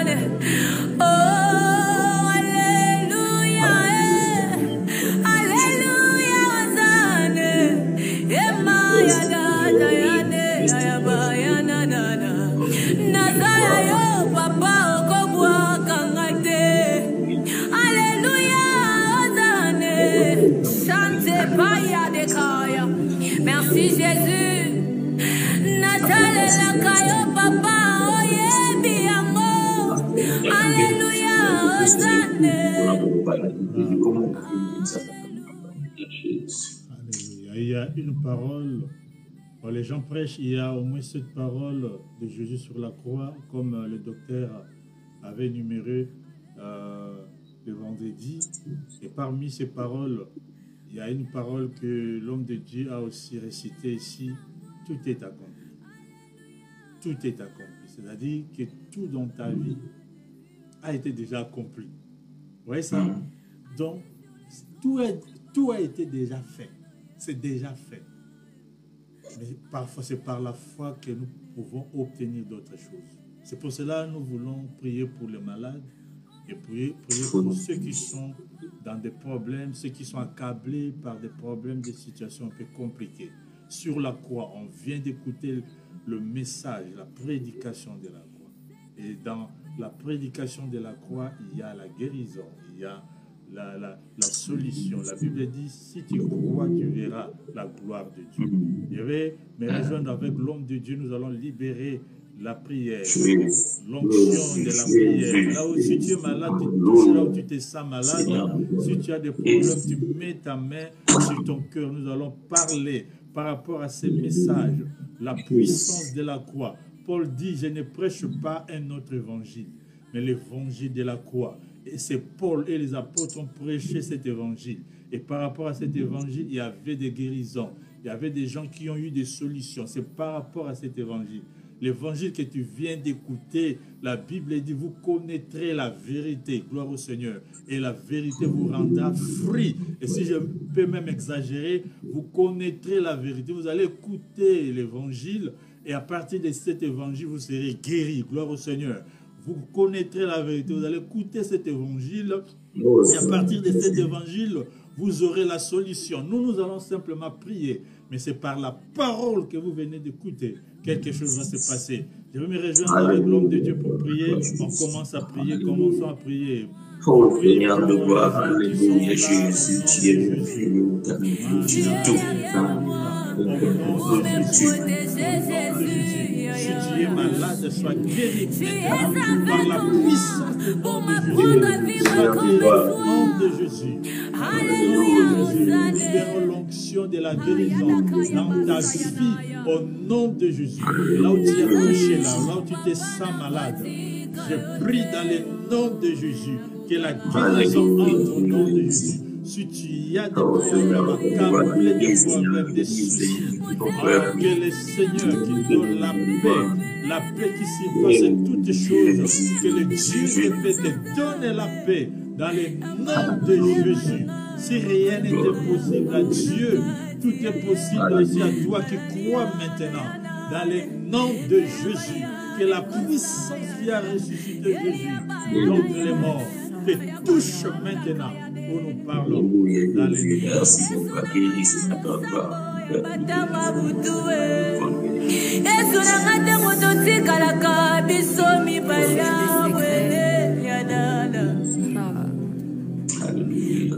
C: Oh, Alléluia, eh. Alléluia, Hosanna. Ema ya da da ya ne, ya ba ya na na na. Nazaya yo papa okobwa kangate. Alléluia, Hosanna. Chante baya de kaya. Merci Jésus. Natale la kayo papa oye biamo. Alléluia, Hosanna.
A: Alléluia. Il y a une parole. Quand les gens prêchent, il y a au moins cette parole de Jésus sur la croix, comme euh, le docteur avait numéré euh, le vendredi. Et parmi ces paroles, il y a une parole que l'homme de Dieu a aussi récitée ici. Tout est accompli. Tout est accompli. C'est-à-dire que tout dans ta vie a été déjà accompli. Vous voyez ça? Donc, tout, est, tout a été déjà fait. C'est déjà fait. Mais parfois, c'est par la foi que nous pouvons obtenir d'autres choses. C'est pour cela que nous voulons prier pour les malades et prier, prier pour ceux qui sont dans des problèmes, ceux qui sont accablés par des problèmes, des situations un peu compliquées. Sur la croix, on vient d'écouter le message, la prédication de la croix. Et dans la prédication de la croix, il y a la guérison, il y a la, la, la solution. La Bible dit, si tu crois, tu verras la gloire de Dieu. Je vais me rejoindre avec l'homme de Dieu, nous allons libérer la prière, l'onction de la prière. Là où si tu es malade, tu touches là où tu te sens malade. Si tu as des problèmes, tu mets ta main sur ton cœur. Nous allons parler par rapport à ces messages, la puissance de la croix. Paul dit, je ne prêche pas un autre évangile, mais l'évangile de la croix. Et c'est Paul et les apôtres ont prêché cet évangile. Et par rapport à cet évangile, il y avait des guérisons. Il y avait des gens qui ont eu des solutions. C'est par rapport à cet évangile. L'évangile que tu viens d'écouter, la Bible dit, vous connaîtrez la vérité, gloire au Seigneur, et la vérité vous rendra free. Et si je peux même exagérer, vous connaîtrez la vérité. Vous allez écouter l'évangile, et à partir de cet évangile, vous serez guéris, gloire au Seigneur. Vous connaîtrez la vérité, vous allez écouter cet évangile, et à partir de cet évangile, vous aurez la solution. Nous, nous allons simplement prier, mais c'est par la parole que vous venez d'écouter. Quelque chose va se passer. Je vais me rejoindre avec l'homme de Dieu pour prier. On commence à prier. Commençons à prier.
B: Oh Seigneur de gloire, alléluia, Jésus, tu es le Dieu, tu es tout.
A: Si tu es malade, sois guéri par la puissance du nom de Jésus. Sois guéri au nom de Jésus. Libère l'onction de la guérison dans ta vie au nom de Jésus. Là où tu es couché, là, là où tu te sens malade, je prie dans le nom de Jésus que la guérison entre au nom de Jésus. Si tu as des problèmes accablés, des problèmes, des soucis, que le Seigneur qui donne la paix, la paix qui surpasse toutes choses, que le Dieu de paix te donne la paix dans le nom de Jésus. Si rien n'était possible à Dieu, tout est possible aussi à toi qui crois maintenant. Dans le nom de Jésus, que la puissance qui a ressuscité Jésus contre les morts te touche maintenant. Où nous parlons dans les
B: Merci pour la guérison à toi. Alléluia.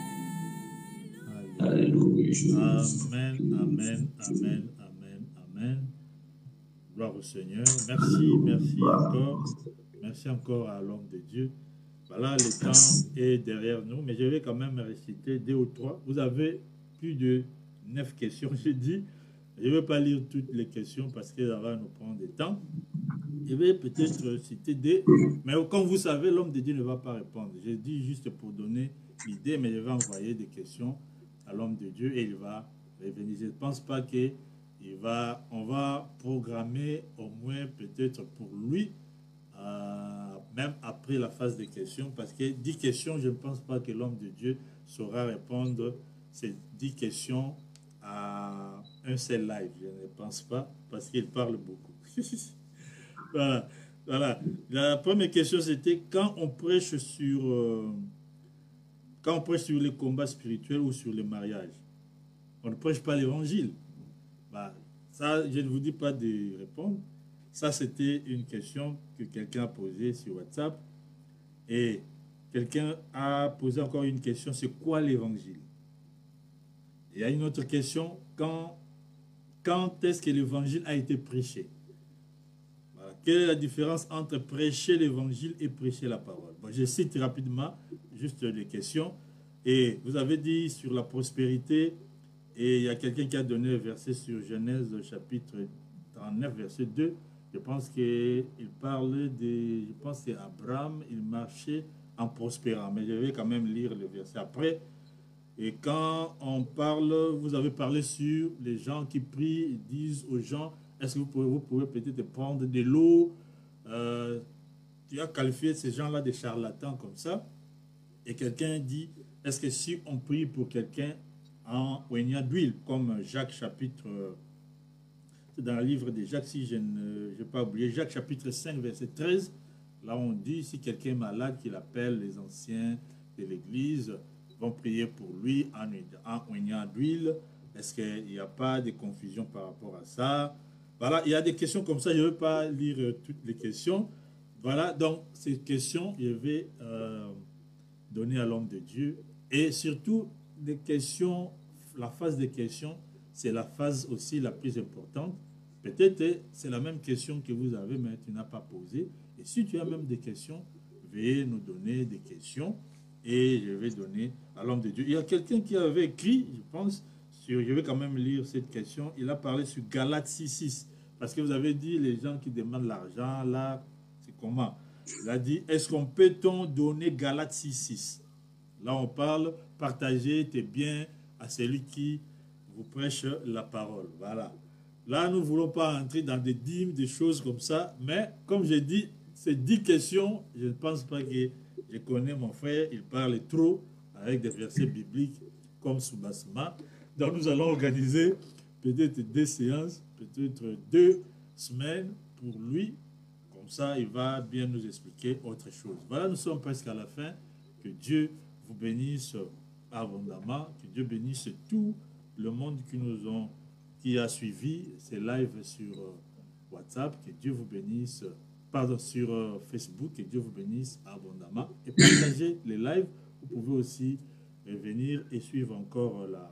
B: Alléluia.
A: Amen, amen, amen, amen, amen. Gloire au Seigneur. Merci, merci encore. Merci encore à l'homme de Dieu. Voilà, le temps est derrière nous, mais je vais quand même réciter deux ou trois. Vous avez plus de neuf questions, j'ai dit. Je ne vais pas lire toutes les questions parce que ça va nous prendre du temps. Je vais peut-être citer des... Mais comme vous savez, l'homme de Dieu ne va pas répondre. J'ai dit juste pour donner l'idée, mais je vais envoyer des questions à l'homme de Dieu et il va revenir. Je ne pense pas que il va, on va programmer au moins peut-être pour lui, euh, même après la phase des questions, parce que dix questions, je ne pense pas que l'homme de Dieu saura répondre ces dix questions à un seul live. Je ne pense pas, parce qu'il parle beaucoup. Voilà. Voilà. La première question, c'était quand on prêche sur, euh, quand on prêche sur les combats spirituels ou sur le mariage, on ne prêche pas l'évangile. Bah, ça, je ne vous dis pas de répondre. Ça, c'était une question que quelqu'un a posée sur WhatsApp. Et quelqu'un a posé encore une question, c'est quoi l'évangile? Il y a une autre question, quand, quand est-ce que l'évangile a été prêché? Voilà. Quelle est la différence entre prêcher l'évangile et prêcher la parole? Bon, je cite rapidement juste les questions. Et vous avez dit sur la prospérité, et il y a quelqu'un qui a donné le verset sur Genèse chapitre trente-neuf, verset deux. Je pense qu'il parle de, je pense que c'est Abraham, il marchait en prospérant. Mais je vais quand même lire le verset après. Et quand on parle, vous avez parlé sur les gens qui prient, ils disent aux gens, est-ce que vous pouvez, vous pouvez peut-être prendre de l'eau? euh, Tu as qualifié ces gens-là de charlatans comme ça. Et quelqu'un dit, est-ce que si on prie pour quelqu'un en oignant d'huile, comme Jacques chapitre, c'est dans le livre de Jacques, si je n'ai pas oublié, Jacques chapitre cinq, verset treize, là on dit, si quelqu'un est malade, qu'il appelle les anciens de l'église, vont prier pour lui en, en oignant d'huile. Est-ce qu'il n'y a pas de confusion par rapport à ça? Voilà, il y a des questions comme ça, je ne veux pas lire euh, toutes les questions. Voilà, donc ces questions, je vais euh, donner à l'homme de Dieu. Et surtout, des questions, la phase des questions, c'est la phase aussi la plus importante. Peut-être c'est la même question que vous avez, mais tu n'as pas posé. Et si tu as même des questions, veuillez nous donner des questions et je vais donner à l'homme de Dieu. Il y a quelqu'un qui avait écrit, je pense, sur, je vais quand même lire cette question, il a parlé sur Galates six six, parce que vous avez dit les gens qui demandent l'argent, là, c'est comment? Il a dit, est-ce qu'on peut-on donner Galates six six? Là, on parle, partager tes biens à celui qui vous prêche la parole. Voilà. Là, nous ne voulons pas entrer dans des dîmes, des choses comme ça, mais comme j'ai dit, ces dix questions, je ne pense pas que je connais mon frère, il parle trop avec des versets bibliques comme soubassement. Donc, nous allons organiser peut-être deux séances, peut-être deux semaines pour lui. Comme ça, il va bien nous expliquer autre chose. Voilà, nous sommes presque à la fin. Que Dieu vous bénisse abondamment, que Dieu bénisse tout le monde qui nous ont, qui a suivi ces lives sur WhatsApp, que Dieu vous bénisse, pardon, sur Facebook, que Dieu vous bénisse abondamment. Et partagez les lives, vous pouvez aussi venir et suivre encore la,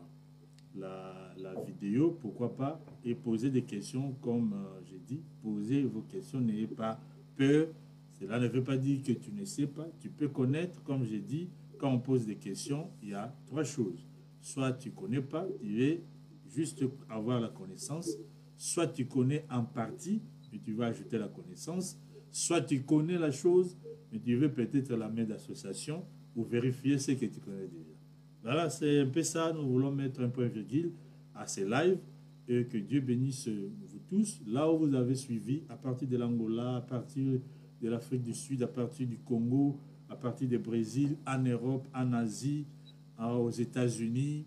A: la, la vidéo, pourquoi pas, et poser des questions comme euh, j'ai dit, posez vos questions, n'ayez pas peur. Cela ne veut pas dire que tu ne sais pas, tu peux connaître, comme j'ai dit, quand on pose des questions, il y a trois choses. Soit tu ne connais pas, tu veux juste avoir la connaissance, soit tu connais en partie, mais tu vas ajouter la connaissance, soit tu connais la chose, mais tu veux peut-être la mettre d'association ou vérifier ce que tu connais déjà. Voilà, c'est un peu ça, nous voulons mettre un point virgule à ces lives et que Dieu bénisse vous tous, là où vous avez suivi, à partir de l'Angola, à partir de l'Afrique du Sud, à partir du Congo, à partir du Brésil, en Europe, en Asie, aux États-Unis,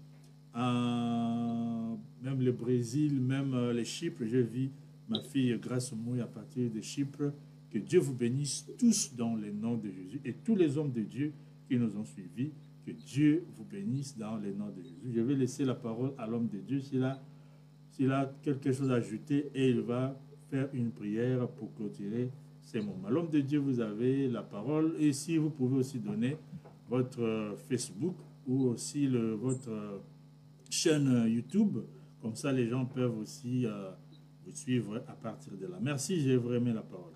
A: même le Brésil, même les Chypre. Je vis ma fille Grâce Mouille à partir de Chypre. Que Dieu vous bénisse tous dans le nom de Jésus et tous les hommes de Dieu qui nous ont suivis. Que Dieu vous bénisse dans le nom de Jésus. Je vais laisser la parole à l'homme de Dieu s'il a, s'il a quelque chose à ajouter et il va faire une prière pour clôturer ces moments. L'homme de Dieu, vous avez la parole et si vous pouvez aussi donner votre Facebook ou aussi le, votre chaîne YouTube, comme ça les gens peuvent aussi euh, vous suivre à partir de là. Merci, j'ai vraiment la parole.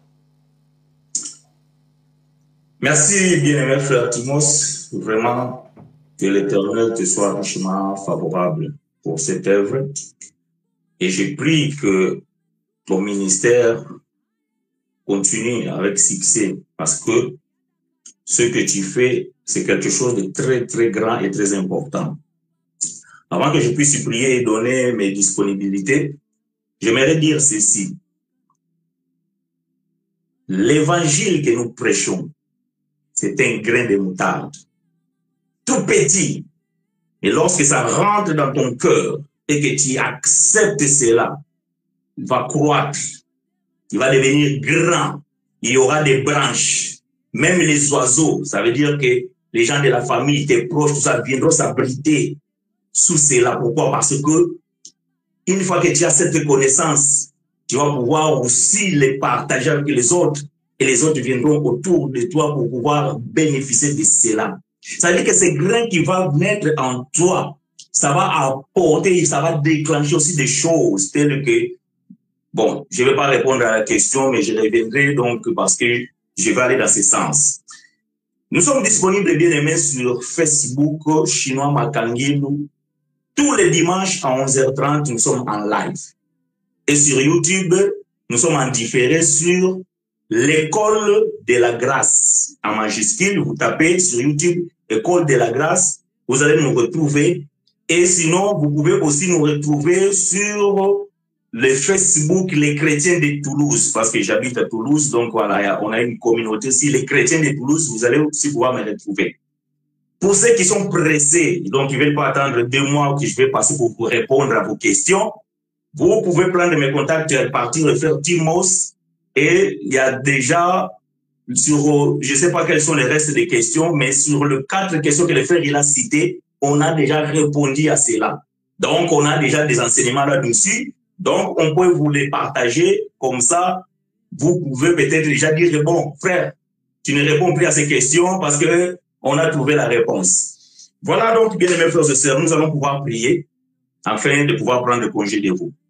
B: Merci, bien-aimé frère Timos. Vraiment, que l'Éternel te soit richement favorable pour cette œuvre. Et je prie que ton ministère continue avec succès parce que ce que tu fais, c'est quelque chose de très, très grand et très important. Avant que je puisse prier et donner mes disponibilités, j'aimerais dire ceci. L'évangile que nous prêchons, c'est un grain de moutarde, tout petit. Et lorsque ça rentre dans ton cœur et que tu acceptes cela, il va croître, il va devenir grand, il y aura des branches. Même les oiseaux, ça veut dire que les gens de la famille, tes proches, tout ça, viendront s'abriter sous cela. Pourquoi? Parce que une fois que tu as cette connaissance, tu vas pouvoir aussi les partager avec les autres et les autres viendront autour de toi pour pouvoir bénéficier de cela. Ça veut dire que ce grain qui va naître en toi, ça va apporter, ça va déclencher aussi des choses telles que, bon, je ne vais pas répondre à la question, mais je reviendrai donc parce que je vais aller dans ce sens. Nous sommes disponibles, bien aimés, sur Facebook, Chinois Makangilou. Tous les dimanches à onze heures trente, nous sommes en live. Et sur YouTube, nous sommes en différé sur l'école de la grâce. En majuscule, vous tapez sur YouTube, école de la grâce, vous allez nous retrouver. Et sinon, vous pouvez aussi nous retrouver sur le Facebook, les chrétiens de Toulouse, parce que j'habite à Toulouse, donc voilà, on a une communauté aussi, les chrétiens de Toulouse, vous allez aussi pouvoir me retrouver. Pour ceux qui sont pressés, donc ils ne veulent pas attendre deux mois que je vais passer pour vous répondre à vos questions, vous pouvez prendre mes contacts et partir le faire Timos, et il y a déjà, sur, je ne sais pas quels sont les restes des questions, mais sur les quatre questions que le frère il a citées, on a déjà répondu à cela. Donc, on a déjà des enseignements là-dessus. Donc, on peut vous les partager comme ça. Vous pouvez peut-être déjà dire, bon, frère, tu ne réponds plus à ces questions parce que on a trouvé la réponse. Voilà donc, bien aimés frères et sœurs, nous allons pouvoir prier afin de pouvoir prendre congé de vous.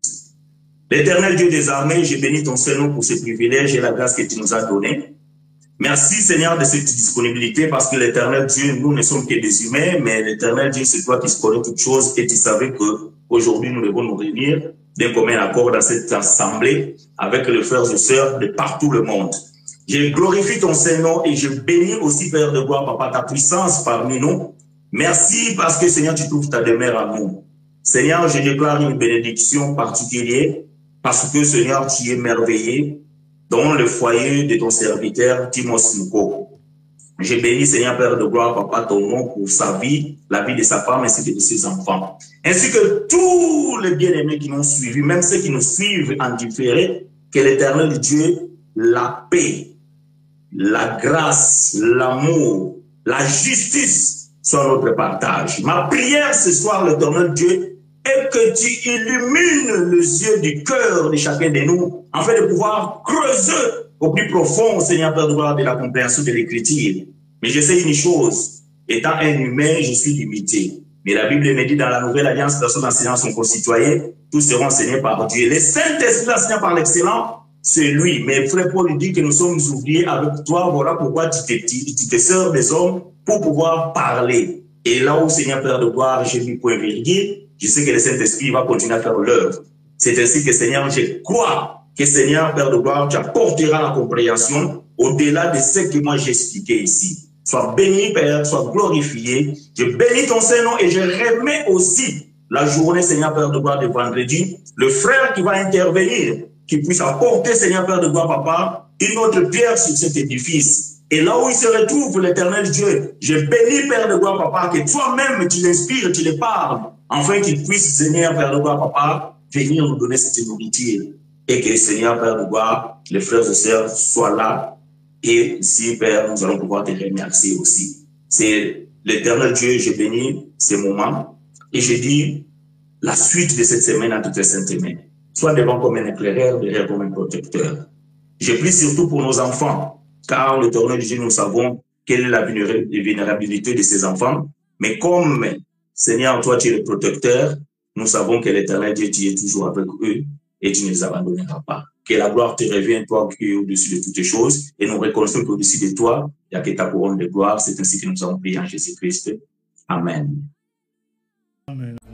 B: L'éternel Dieu des armées, je bénis ton Saint-Nom pour ce privilège et la grâce que tu nous as donnée. Merci Seigneur de cette disponibilité parce que l'éternel Dieu, nous ne sommes que des humains, mais l'éternel Dieu, c'est toi qui connais toutes choses et tu savais que aujourd'hui nous devons nous réunir d'un commun accord dans cette assemblée avec les frères et sœurs de partout le monde. Je glorifie ton Saint-Nom et je bénis aussi, Père de gloire, Papa, ta puissance parmi nous. Merci parce que, Seigneur, tu trouves ta demeure à nous. Seigneur, je déclare une bénédiction particulière parce que, Seigneur, tu es merveilleux dans le foyer de ton serviteur, Timos Nuko. Je bénis, Seigneur, Père de gloire, Papa, ton nom pour sa vie, la vie de sa femme ainsi que de ses enfants. Ainsi que tous les bien-aimés qui nous suivi, même ceux qui nous suivent en différé, que l'éternel Dieu, la paix, la grâce, l'amour, la justice soit notre partage. Ma prière ce soir, l'éternel Dieu, est que tu illumines les yeux du cœur de chacun de nous, afin de pouvoir creuser au plus profond, Seigneur Père de gloire, de la compréhension de l'Écriture. Mais je sais une chose, étant un humain, je suis limité. Mais la Bible me dit dans la Nouvelle Alliance, personne enseignant son concitoyen, tous seront enseignés par Dieu. Le Saint-Esprit enseignant par l'excellent, c'est lui. Mais frère Paul dit que nous sommes oubliés avec toi. Voilà pourquoi tu te, tu te sers des hommes pour pouvoir parler. Et là où, Seigneur Père de gloire, j'ai mis point virgule, je sais que le Saint-Esprit va continuer à faire l'œuvre. C'est ainsi que, Seigneur, je crois que, Seigneur Père de gloire, tu apporteras la compréhension au-delà de ce que moi j'ai expliqué ici. Sois béni, Père, sois glorifié. Je bénis ton Saint-Nom et je remets aussi la journée, Seigneur Père de gloire, de vendredi, le frère qui va intervenir, qui puisse apporter, Seigneur Père de gloire, Papa, une autre pierre sur cet édifice. Et là où il se retrouve, l'éternel Dieu, je bénis, Père de gloire, Papa, que toi-même, tu l'inspires, tu les parles, afin qu'il puisse, Seigneur Père de gloire, Papa, venir nous donner cette nourriture. Et que, Seigneur Père de gloire, les frères et sœurs soient là. Et si, Père, nous allons pouvoir te remercier aussi. C'est l'éternel Dieu, je bénis ces moments. Et je dis, la suite de cette semaine à toutes les saintes mains, soit devant comme un éclaireur, derrière comme un protecteur. Je prie surtout pour nos enfants, car l'éternel Dieu, nous savons quelle est la vulnérabilité de ces enfants. Mais comme, Seigneur, toi, tu es le protecteur, nous savons que l'éternel Dieu, tu es toujours avec eux et tu ne les abandonneras pas. Que la gloire te revienne, toi qui es au-dessus de toutes les choses, et nous reconnaissons qu'au-dessus de toi, il n'y a que ta couronne de gloire. C'est ainsi que nous avons prié en Jésus-Christ. Amen.
A: Amen.